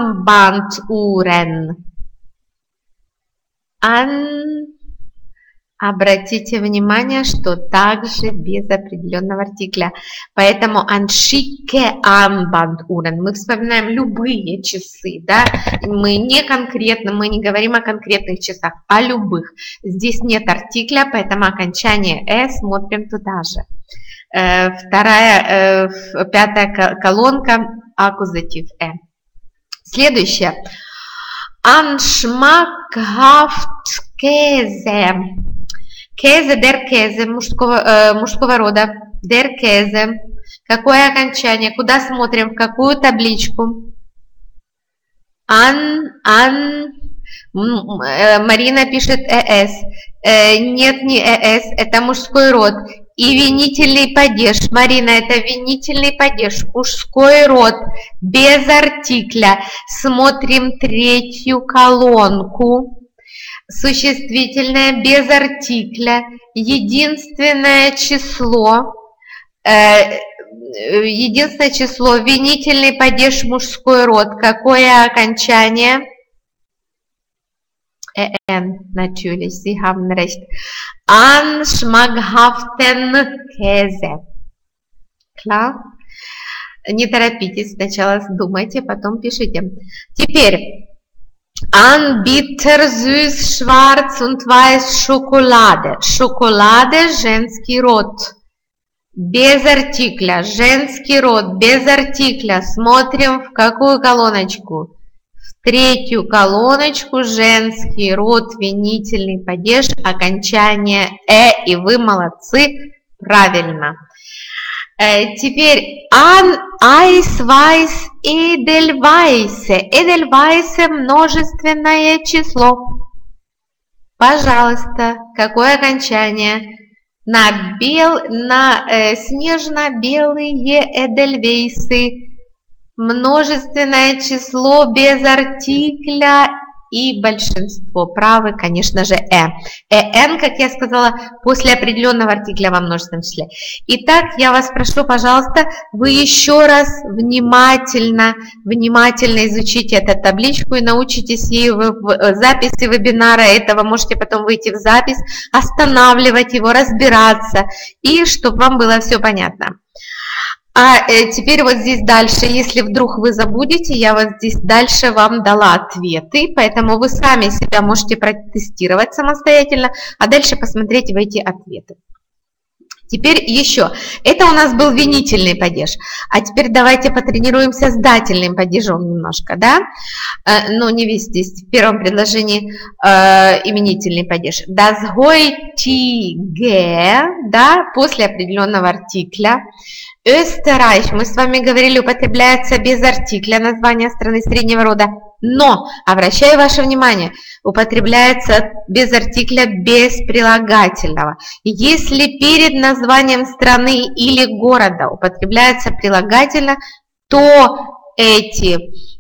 Armbanduhren. Обратите внимание, что также без определенного артикля. Поэтому аншике армбандурен. Мы вспоминаем любые часы, да? Мы не конкретно, мы не говорим о конкретных часах, а любых. Здесь нет артикля, поэтому окончание смотрим туда же. Пятая колонка аккузатив Следующее. Аншмакхафт кезе. Кезе, дер кезе, мужского рода. Дер кезе. Какое окончание? Куда смотрим? В какую табличку? Марина пишет эс. Нет, не эс, это мужской род. И винительный падеж. Марина, это винительный падеж. Мужской род. Без артикля. Смотрим третью колонку. Существительное без артикля, единственное число, винительный падеж мужской род. Какое окончание? Natürlich, Sie haben recht. An schmackhaften Käse. Klar? Не торопитесь, сначала думайте, потом пишите. Теперь. An bittersüß, schwarz und weiß Schokolade. Schokolade, женский род. Без артикля. Женский род, без артикля. Смотрим в какую колоночку? В третью колоночку. Женский род, винительный падеж, окончание и вы молодцы. Правильно. Теперь an Eis, Weiß, Edelweiße. Edelweiße множественное число. Пожалуйста, какое окончание? На снежно-белые Эдельвейсы. Множественное число без артикля и большинство. Правы, конечно же, Н, как я сказала, после определенного артикля во множественном числе. Итак, я вас прошу, пожалуйста, вы еще раз внимательно изучите эту табличку и научитесь ей в записи вебинара этого. Можете потом выйти в запись, останавливать его, разбираться, и чтобы вам было все понятно. А теперь вот здесь дальше, если вдруг вы забудете, я вот здесь дальше вам дала ответы, поэтому вы сами себя можете протестировать самостоятельно, а дальше посмотреть в эти ответы. Теперь еще. Это у нас был винительный падеж. А теперь давайте потренируемся с дательным падежом немножко, да? Ну, не весь здесь, в первом предложении именительный падеж. Das heutige, да, после определенного артикля. Österreich, мы с вами говорили, употребляется без артикля, название страны среднего рода. Но, обращаю ваше внимание, употребляется без артикля, без прилагательного. Если перед названием страны или города употребляется прилагательно, то эти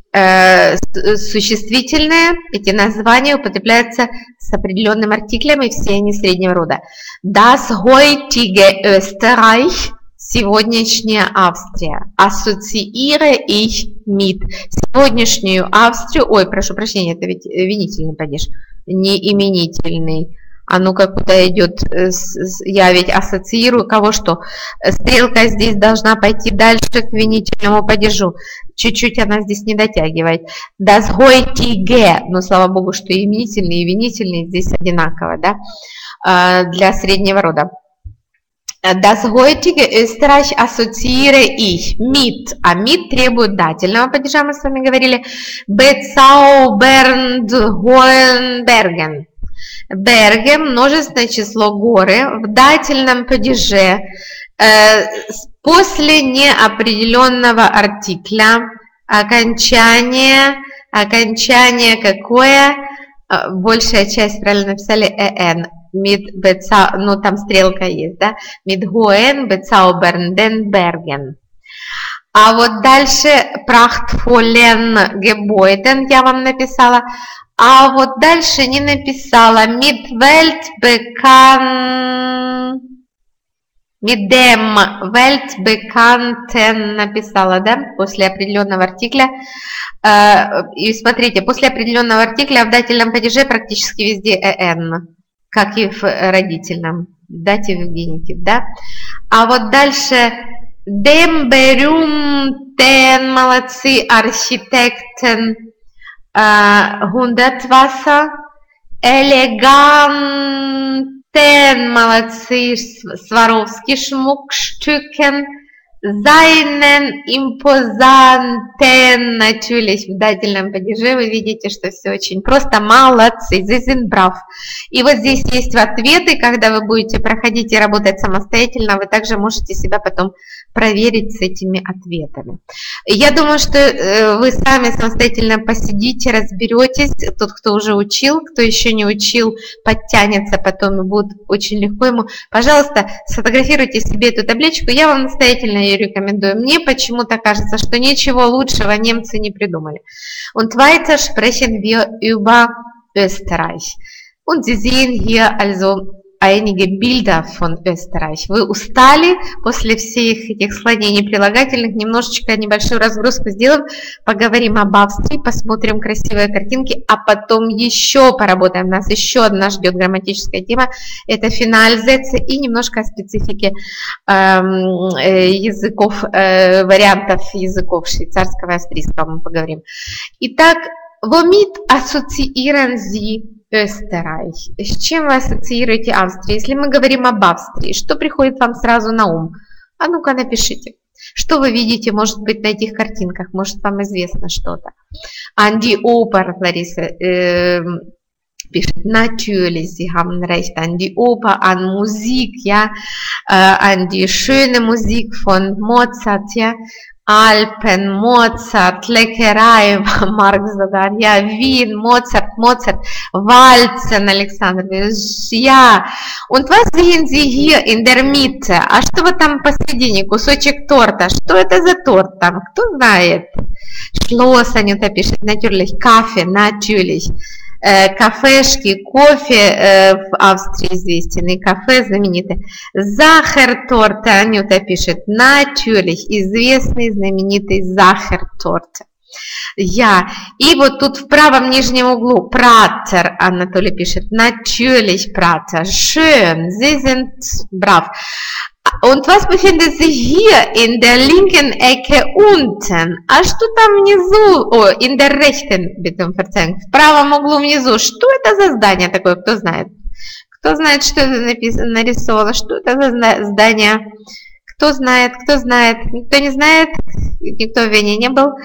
существительные, эти названия употребляются с определенным артиклем, и все они среднего рода. Das heutige Österreich. Сегодняшняя Австрия. Ассоциируя их mit. Сегодняшнюю Австрию. Ой, прошу прощения, это ведь винительный падеж, не именительный. А ну-ка, куда идет? Я ведь ассоциирую кого что? Стрелка здесь должна пойти дальше к винительному падежу. Чуть-чуть она здесь не дотягивает. Das heutige. Но слава богу, что и именительный, и винительный здесь одинаково, да? Для среднего рода. Das heutige Österreich aссоциируя их mit. А mit требует дательного падежа, мы с вами говорили. Bezaubernd hohen Bergen. Берген, множественное число горы, в дательном падеже после неопределенного артикля. Окончание какое? Большая часть правильно написали «эн». Ну, там стрелка есть, да? Mit hohen bezaubernden Bergen. А вот дальше prachtvollen Gebäuden я вам написала. А вот дальше не написала. Mit dem Weltbekannten написала, да? После определенного артикля. И смотрите, после определенного артикля в дательном падеже практически везде «эн». как и в родительном дативе, в генитиве, да. А вот дальше dem berühmten, молодцы, Architekten, Hundertwasser, eleganten, молодцы, Swarovski, Schmuckstücken, seinen imposanten, natürlich, в дательном падеже вы видите, что все очень просто, молодцы, Sie sind brav. И вот здесь есть ответы, когда вы будете проходить и работать самостоятельно, вы также можете себя потом проверить с этими ответами. Я думаю, что вы сами самостоятельно посидите, разберетесь, тот, кто уже учил, кто еще не учил, подтянется потом и будет очень легко ему. Пожалуйста, сфотографируйте себе эту табличку, я вам настоятельно ее рекомендую. Мне почему-то кажется, что ничего лучшего немцы не придумали. Und weiter sprechen wir über Österreich. Und Sie sehen hier also einige Bilder von Österreich. Вы устали после всех этих склонений прилагательных, немножечко небольшую разгрузку сделаем, поговорим об Австрии, посмотрим красивые картинки, а потом еще поработаем. Нас еще одна ждет грамматическая тема, это финальзецы и немножко о специфике языков, вариантов языков швейцарского и австрийского мы поговорим. Итак, womit assoziieren Sie Österreich? С чем вы ассоциируете Австрию? Если мы говорим об Австрии, что приходит вам сразу на ум? А ну-ка напишите. Что вы видите, может быть, на этих картинках? Может, вам известно что-то? An die Oper, Лариса пишет. Natürlich, Sie haben recht. An die Oper, an Musik, ja, an die schöne Musik von Mozart, ja. Alpen, Mozart, Leckerei, Mark Zadar, ja, Wien, Mozart, Walzen, Alexander, ja. Und was sehen Sie hier in der Mitte? А что вот там посередине, кусочек торта? Что это за торт там? Кто знает? Schloss, Анюта пишет, natürlich, Kaffee, natürlich. Кафешки, кофе в Австрии известен, и кафе знаменитое. Сахар-торт, Анюта пишет, natürlich, известный знаменитый сахар-торт. Я. И вот тут в правом нижнем углу Prater, Анатолий пишет, natürlich Prater, schön, Sie sind brav. Und was befindet sich hier in der linken Ecke unten? А что там внизу? О, in der rechten, bitte um Verzeihung. В правом углу внизу. Что это за здание такое? Кто знает? Кто знает, что это написано, нарисовано? Что это за здание? Кто знает? Кто знает? Никто не знает? Никто в Вене не был?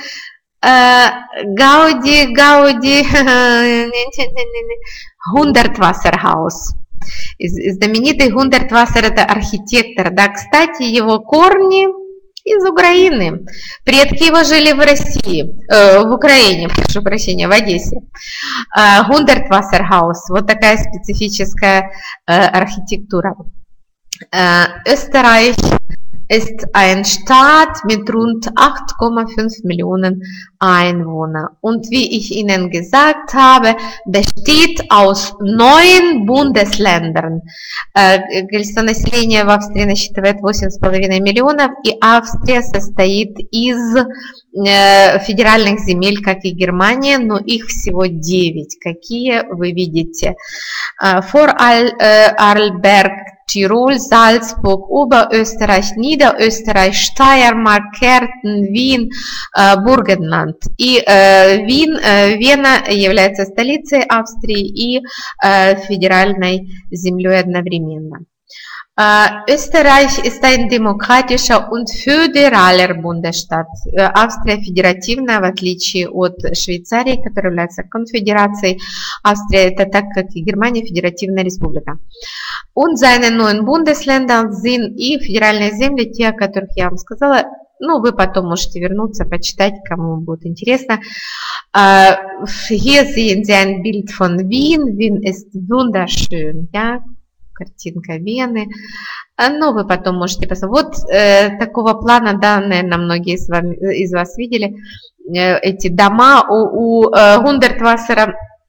Гауди, Hundertwasserhaus. Знаменитый Hundertwasser — это архитектор, да, кстати, его корни из Украины. Предки его жили в России, в Украине, прошу прощения, в Одессе. Hundertwasserhaus, вот такая специфическая архитектура. Österreich ist ein Staat mit rund 8,5 Millionen Einwohnern. Und wie ich Ihnen gesagt habe, besteht aus 9 Bundesländern. Количество населения в Австрии насчитывает 8,5 миллионов, и Австрия состоит из федеральных земель, как и Германия, но их всего 9. Какие вы видите? Vorarlberg, Tirol, Salzburg, Oberösterreich, Niederösterreich, Steiermark, Kärnten, Wien, Burgenland. И Вена является столицей Австрии и федеральной землей одновременно. Österreich ist ein demokratischer und föderaler Bundesstaat. Австрия федеративна, в отличие от Швейцарии, которая является конфедерацией. Австрия — это так, как и Германия, федеративная республика. Und seine 9 Bundesländer sind и федеральные земли, те, о которых я вам сказала. Ну, вы потом можете вернуться, почитать, кому будет интересно. Hier sehen Sie ein Bild von Wien. Wien ist wunderschön, ja? Картинка Вены. Но вы потом можете посмотреть. Вот такого плана, да, наверное, многие из вас видели эти дома у Hundertwasser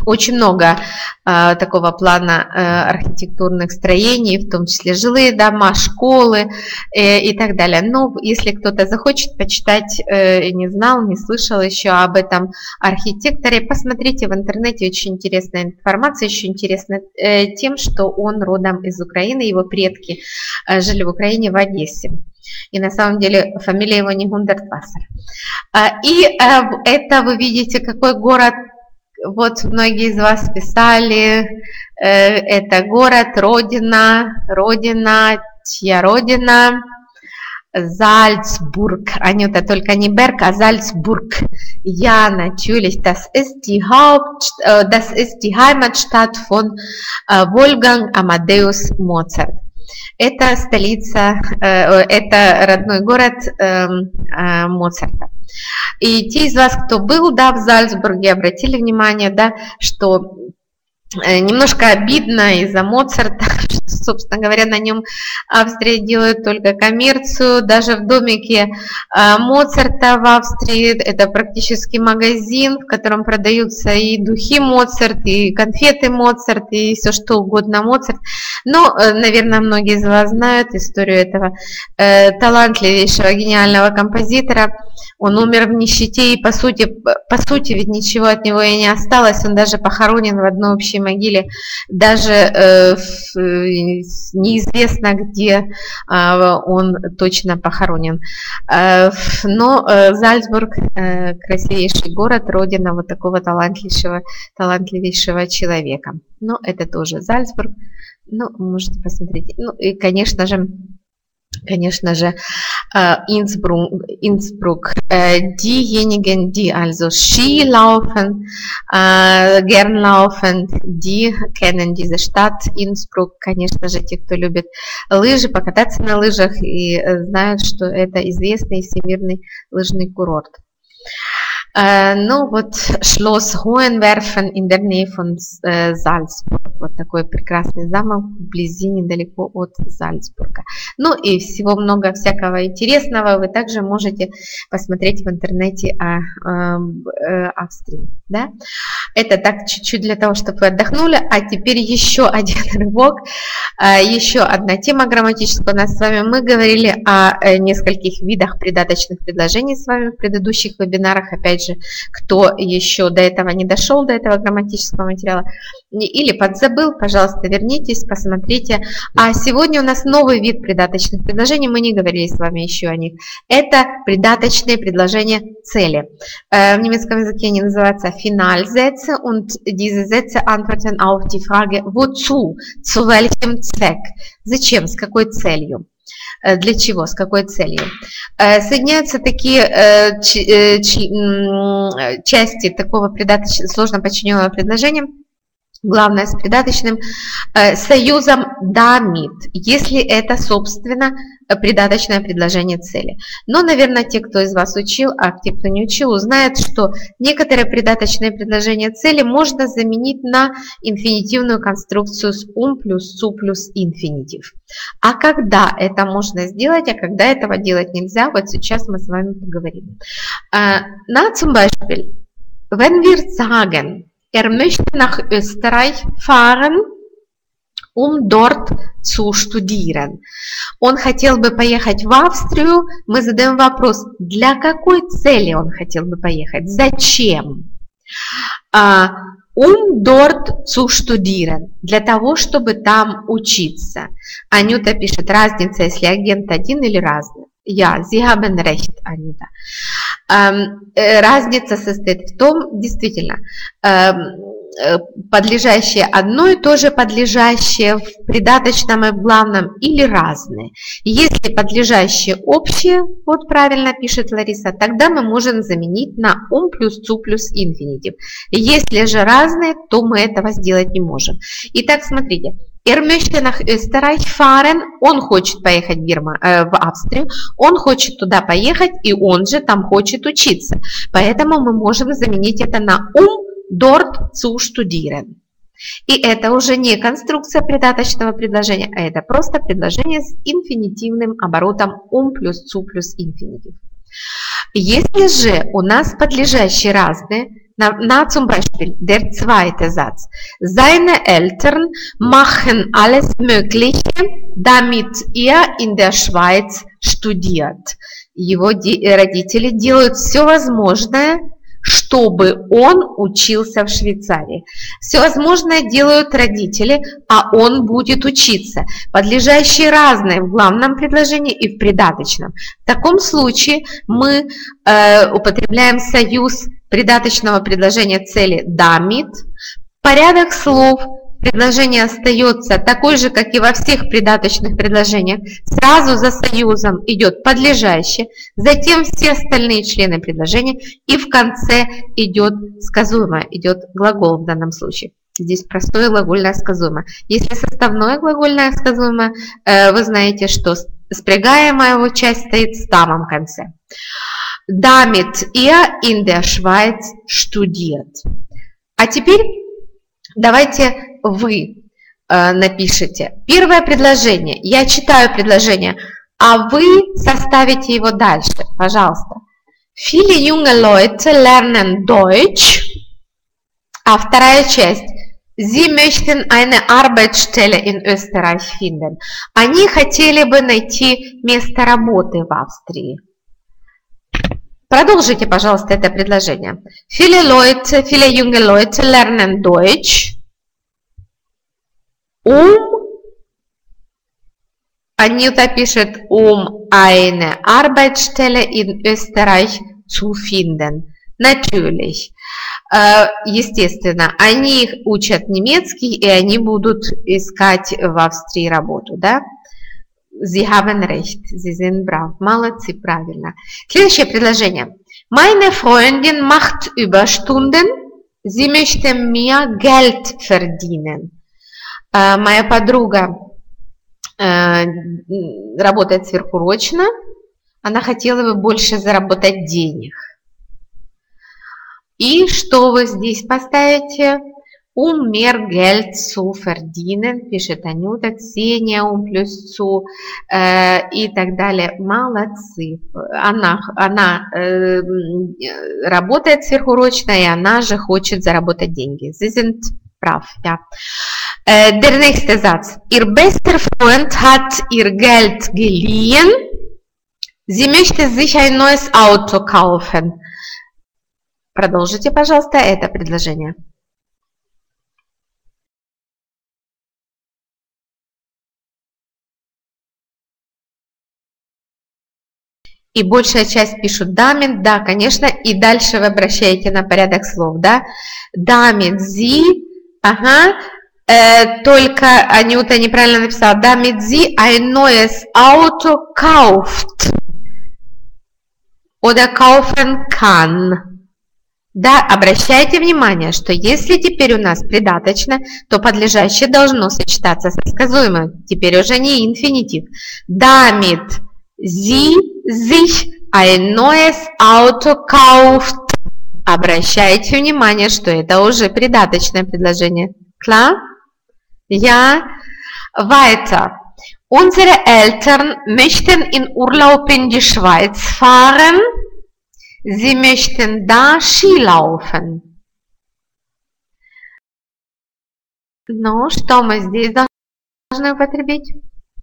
Очень много такого плана архитектурных строений, в том числе жилые дома, школы и так далее. Но если кто-то захочет почитать, не знал, не слышал еще об этом архитекторе, посмотрите в интернете, очень интересная информация, еще интересно тем, что он родом из Украины, его предки жили в Украине, в Одессе. И на самом деле фамилия его не Гундертвассер. И это вы видите, какой город. Вот многие из вас писали, это город, родина, чья родина, Salzburg. Анюта, только не Берг, а Salzburg. Ja, natürlich, das ist die Heimatstadt von Wolfgang Amadeus Mozart. Это столица, это родной город Моцарта. И те из вас, кто был, да, в Зальцбурге, обратили внимание, да, что немножко обидно из-за Моцарта, что, собственно говоря, на нем Австрия делает только коммерцию. Даже в домике Моцарта в Австрии это практически магазин, в котором продаются и духи Моцарт, и конфеты Моцарт, и все что угодно Моцарт. Но, наверное, многие из вас знают историю этого талантливейшего, гениального композитора. Он умер в нищете, и по сути ведь ничего от него и не осталось. Он даже похоронен в одной общей могиле, даже неизвестно, где он точно похоронен. Но Зальцбург красивейший город, родина вот такого талантливейшего человека. Но это тоже Зальцбург. Ну, можете посмотреть. Ну, и, конечно же, Innsbruck. Diejenigen, die also Ski laufen, gern laufen, die kennen diese Stadt Innsbruck. Конечно же, те, кто любит лыжи, покататься на лыжах и знают, что это известный всемирный лыжный курорт. Ну вот Schloss Hohenwerfen in der Nähe von Salzburg. Вот такой прекрасный замок вблизи, недалеко от Зальцбурга. Ну и всего много всякого интересного вы также можете посмотреть в интернете о Австрии. Да? Это так чуть-чуть для того, чтобы вы отдохнули. А теперь еще один рывок, еще одна тема грамматическая у нас с вами. Мы говорили о нескольких видах придаточных предложений с вами в предыдущих вебинарах. Опять же, кто еще до этого не дошел, до этого грамматического материала, или подзабыл, пожалуйста, вернитесь, посмотрите. А сегодня у нас новый вид придаточных предложений, мы не говорили с вами еще о них. Это придаточные предложения цели. В немецком языке они называются Finalsätze, und diese Sätze antworten auf die Frage wozu, zu welchem Zweck, зачем, с какой целью. Для чего, с какой целью. Соединяются такие части такого сложно подчиненного предложения, главное с придаточным союзом damit, если это, собственно, придаточное предложение цели. Но, наверное, те, кто из вас учил, а те, кто не учил, узнают, что некоторые придаточные предложения цели можно заменить на инфинитивную конструкцию с плюс zu плюс инфинитив. А когда это можно сделать, а когда этого делать нельзя, вот сейчас мы с вами поговорим. На, zum Beispiel, wenn wir sagen, möchte nach Österreich fahren, dort zu studieren. Он хотел бы поехать в Австрию. Мы задаем вопрос, для какой цели он хотел бы поехать? Зачем? Dort zu studieren. Для того, чтобы там учиться. Анюта пишет, разница, если агент один или разный. Ja, Sie haben recht, Анюта. Разница состоит в том, действительно, подлежащее одно и то же подлежащее в придаточном и в главном или разные. Если подлежащее общее, вот правильно пишет Лариса, тогда мы можем заменить на плюс zu плюс инфинитив. Если же разные, то мы этого сделать не можем. Итак, смотрите. Möchte nach Österreich fahren, он хочет поехать в Австрию, он хочет туда поехать, и он же там хочет учиться. Поэтому мы можем заменить это на dort zu studieren. И это уже не конструкция придаточного предложения, а это просто предложение с инфинитивным оборотом плюс zu плюс инфинитив. Если же у нас подлежащие разные, zum Beispiel der zweite Satz. Seine Eltern machen alles Mögliche, damit er in der Schweiz studiert. Его родители делают все возможное, чтобы он учился в Швейцарии. Все возможное делают родители, а он будет учиться. Подлежащие разные в главном предложении и в придаточном. В таком случае мы употребляем союз придаточного предложения цели damit. Порядок слов предложение остается такой же, как и во всех придаточных предложениях. Сразу за союзом идет подлежащее, затем все остальные члены предложения, и в конце идет сказуемое, идет глагол в данном случае. Здесь простое глагольное сказуемое. Если составное глагольное сказуемое, вы знаете, что спрягаемая его часть стоит в самом конце. Damit er in der Schweiz studiert. А теперь давайте вы напишите первое предложение. Я читаю предложение, а вы составите его дальше. Пожалуйста. Viele junge Leute lernen Deutsch. А вторая часть. Sie möchten eine Arbeitsstelle in Österreich finden. Они хотели бы найти место работы в Австрии. Продолжите, пожалуйста, это предложение. Viele junge Leute lernen Deutsch. Анюта пишет, eine Arbeitsstelle in Österreich zu finden. Natürlich. Естественно, они учат немецкий, и они будут искать в Австрии работу, да? Sie haben recht, Sie sind brav. Молодцы, правильно. Следующее предложение. Meine Freundin macht Überstunden. Sie möchte mehr Geld verdienen. Моя подруга работает сверхурочно. Она хотела бы больше заработать денег. И что вы здесь поставите? Mehr Geld zu verdienen, пишет Анюта, Ксения, плюс zu и так далее. Молодцы. Она работает сверхурочно, и она же хочет заработать деньги. Sie sind brav, ja. Der nächste Satz. Ihr bester Freund hat ihr Geld geliehen. Sie möchte sich ein neues Auto kaufen. Продолжите, пожалуйста, это предложение. И большая часть пишут damit, да, конечно, и дальше вы обращаете на порядок слов, да. Damit sie, ага, только Анюта неправильно написала, damit sie ein neues Auto kauft oder kaufen kann. Да, обращайте внимание, что если теперь у нас придаточно, то подлежащее должно сочетаться со сказуемым. Теперь уже не инфинитив. Damit sie sich ein neues Auto kauft. Обращайте внимание, что это уже придаточное предложение. Klar? Ja. Weiter. Unsere Eltern möchten in Urlaub in die Schweiz fahren. Sie möchten da Ski laufen. Ну, что мы здесь должны употребить?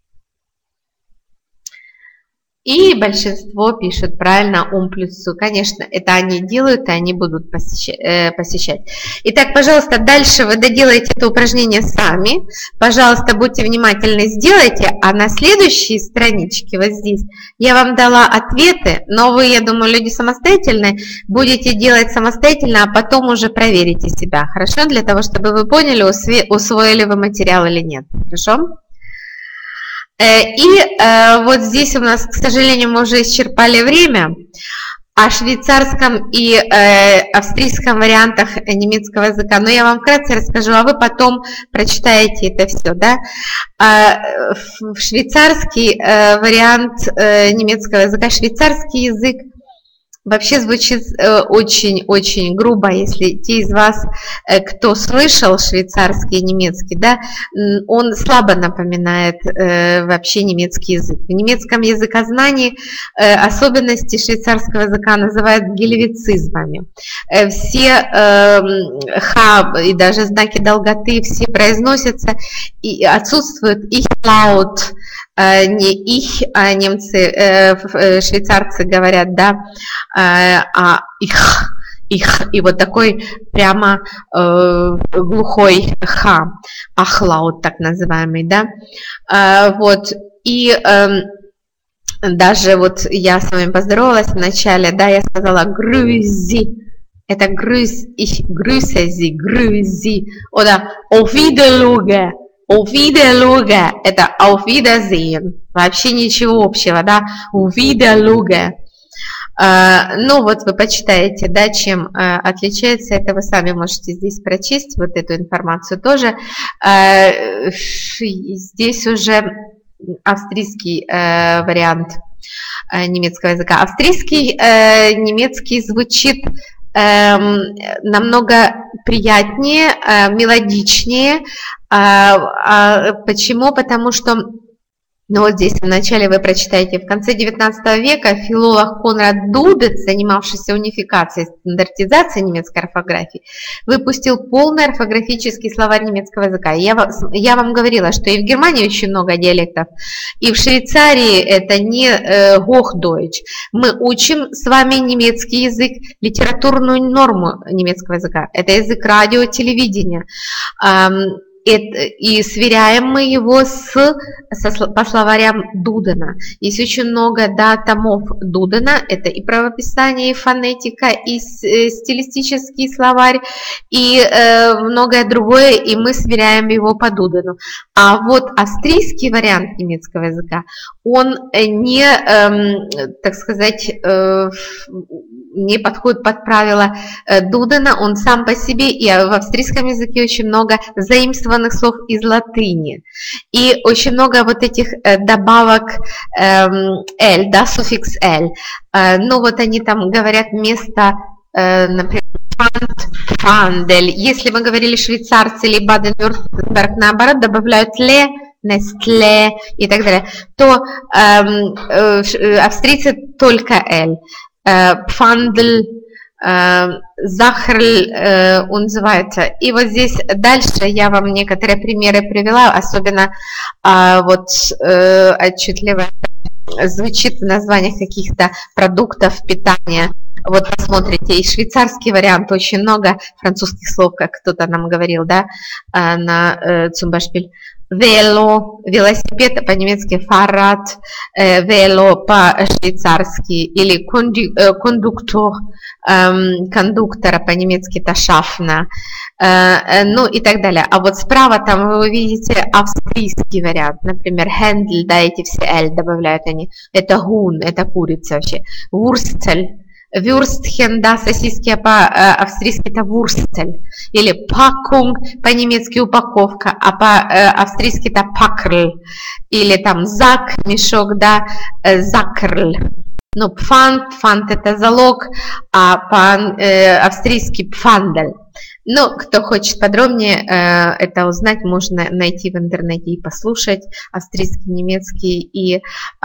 И большинство пишут правильно плюс su. Конечно, это они делают, и они будут посещать. Итак, пожалуйста, дальше вы доделаете это упражнение сами. Пожалуйста, будьте внимательны, сделайте. А на следующей страничке, вот здесь, я вам дала ответы, но вы, я думаю, люди самостоятельные, будете делать самостоятельно, а потом уже проверите себя. Хорошо? Для того, чтобы вы поняли, усвоили вы материал или нет. Хорошо? И вот здесь у нас, к сожалению, мы уже исчерпали время. О швейцарском и австрийском вариантах немецкого языка. Но я вам вкратце расскажу, а вы потом прочитаете это все. Да? Швейцарский вариант немецкого языка, швейцарский язык Вообще звучит очень-очень грубо, если те из вас, кто слышал швейцарский и немецкий, да, он слабо напоминает вообще немецкий язык. В немецком языкознании особенности швейцарского языка называют гельвицизмами. Все ха и даже знаки долготы все произносятся, и отсутствует их laut, не их, а немцы, швейцарцы говорят, да, а их, и вот такой прямо глухой ха, ахлаут так называемый, да, вот, и даже вот я с вами поздоровалась вначале, да, я сказала grüezi, это ich grüße Sie, grüezi, oder auf Wiedersehen. Auf Wiedersehen, это auf Wiedersehen, вообще ничего общего, да, auf Wiedersehen. Ну вот вы почитаете, да, чем отличается, это вы сами можете здесь прочесть, вот эту информацию тоже. Здесь уже австрийский вариант немецкого языка. Австрийский немецкий звучит намного приятнее, мелодичнее. Почему? Потому что, ну вот здесь вначале вы прочитаете, в конце 19 века филолог Конрад Дудец, занимавшийся унификацией, стандартизацией немецкой орфографии, выпустил полный орфографический словарь немецкого языка. Я вам говорила, что и в Германии очень много диалектов, и в Швейцарии это не Hochdeutsch. Мы учим с вами немецкий язык, литературную норму немецкого языка. Это язык радио, телевидения. И сверяем мы его по словарям Дудена. Есть очень много, да, томов Дудена. Это и правописание, и фонетика, и стилистический словарь, и многое другое, и мы сверяем его по Дудену. А вот австрийский вариант немецкого языка, он не, так сказать, не подходит под правила Дудена, он сам по себе, и в австрийском языке очень много заимствованных слов из латыни, и очень много вот этих добавок «л», да, суффикс «л». Ну вот они там говорят вместо, например, «фандель». Если мы говорили швейцарцы или Баден-Вюртемберг, наоборот, добавляют «ле», «нестле» и так далее, то австрийцы только «л». Пфандель, Захрль, он называется. И вот здесь дальше я вам некоторые примеры привела, особенно вот отчетливо звучит в названиях каких-то продуктов питания. Вот посмотрите, и швейцарский вариант, очень много французских слов, как кто-то нам говорил, да, на Цумбашпиль. Вело, велосипед по-немецки Fahrrad, вело по-швейцарски, или кондуктор, кондуктора по-немецки это Schaffner, ну и так далее. А вот справа там вы увидите австрийский вариант, например, Händel, да, эти все L добавляют они, это Huhn, это курица вообще, Wurstel, Würstchen, да, сосиски по-австрийски это Wurstel, или Packung, по-немецки упаковка, а по-австрийски это Packerl, или там Sack, мешок, да, Sackerl. Ну, Pfand это залог, а по-австрийски Pfandel. Но кто хочет подробнее это узнать, можно найти в интернете и послушать австрийский, немецкий и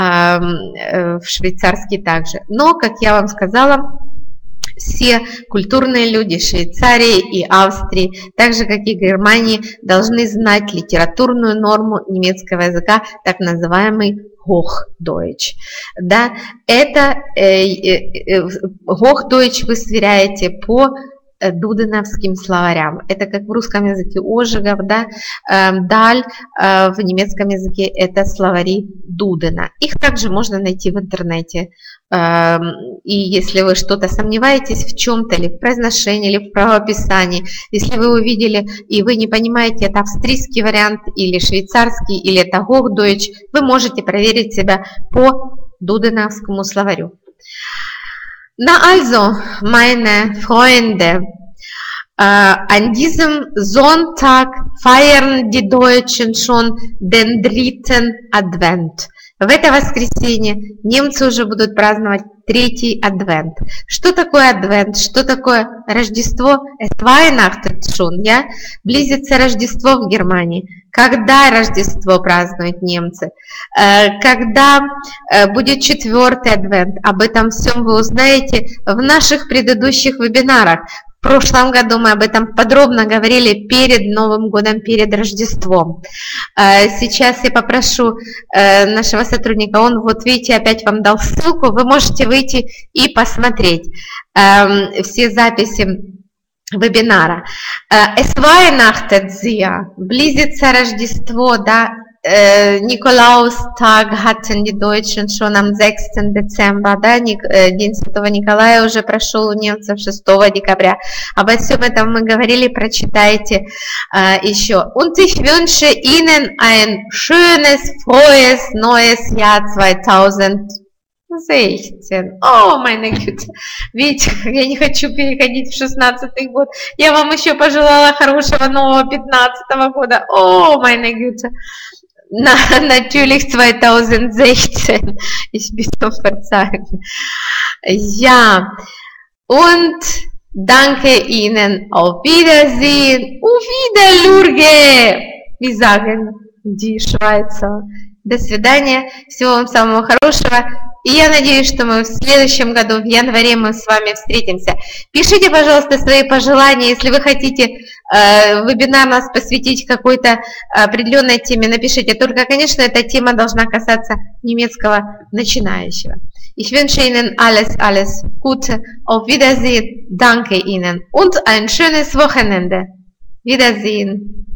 швейцарский также. Но, как я вам сказала, все культурные люди Швейцарии и Австрии, так же как и Германии, должны знать литературную норму немецкого языка, так называемый Hochdeutsch. Да, это Hochdeutsch вы сверяете по дуденовским словарям. Это как в русском языке Ожегов, да, Даль, в немецком языке это словари Дудена. Их также можно найти в интернете. И если вы что-то сомневаетесь в чем-то, или в произношении, или в правописании, если вы увидели и вы не понимаете, это австрийский вариант, или швейцарский, или это Hochdeutsch, вы можете проверить себя по дуденовскому словарю. Na also, meine Freunde, an diesem Sonntag feiern die Deutschen schon den dritten Advent. В это воскресенье немцы уже будут праздновать третий адвент. Что такое адвент? Что такое Рождество? Es Weihnachten schon, ja? Близится Рождество в Германии. Когда Рождество празднуют немцы? Когда будет четвертый адвент? Об этом всем вы узнаете в наших предыдущих вебинарах. В прошлом году мы об этом подробно говорили перед Новым годом, перед Рождеством. Сейчас я попрошу нашего сотрудника, он, вот видите, опять вам дал ссылку, вы можете выйти и посмотреть все записи вебинара. Es Weihnachten sehr, близится Рождество, да, Nikolaustag hatten die Deutschen schon am 6. Dezember, да, День Святого Николая уже прошел у немцев 6 декабря. Обо всем этом мы говорили, прочитайте еще. Und ich wünsche Ihnen ein schönes, frohes, neues Jahr 2016. О, meine Güte. Видите, я не хочу переходить в 16-й год. Я вам еще пожелала хорошего нового 15-го года. О, meine Güte. Natürlich 2016. Ich bitte um Verzeihung. Ja, und danke Ihnen. Auf Wiedersehen. Auf Wiederlurge. Wie sagen die Schweizer. До свидания. Всего вам самого хорошего. И я надеюсь, что мы в следующем году, в январе, мы с вами встретимся. Пишите, пожалуйста, свои пожелания. Если вы хотите вебинар нас посвятить какой-то определенной теме, напишите. Только, конечно, эта тема должна касаться немецкого начинающего. Ich wünsche Ihnen alles, alles Gute. Auf Wiedersehen. Danke Ihnen. Und ein schönes Wochenende. Wiedersehen.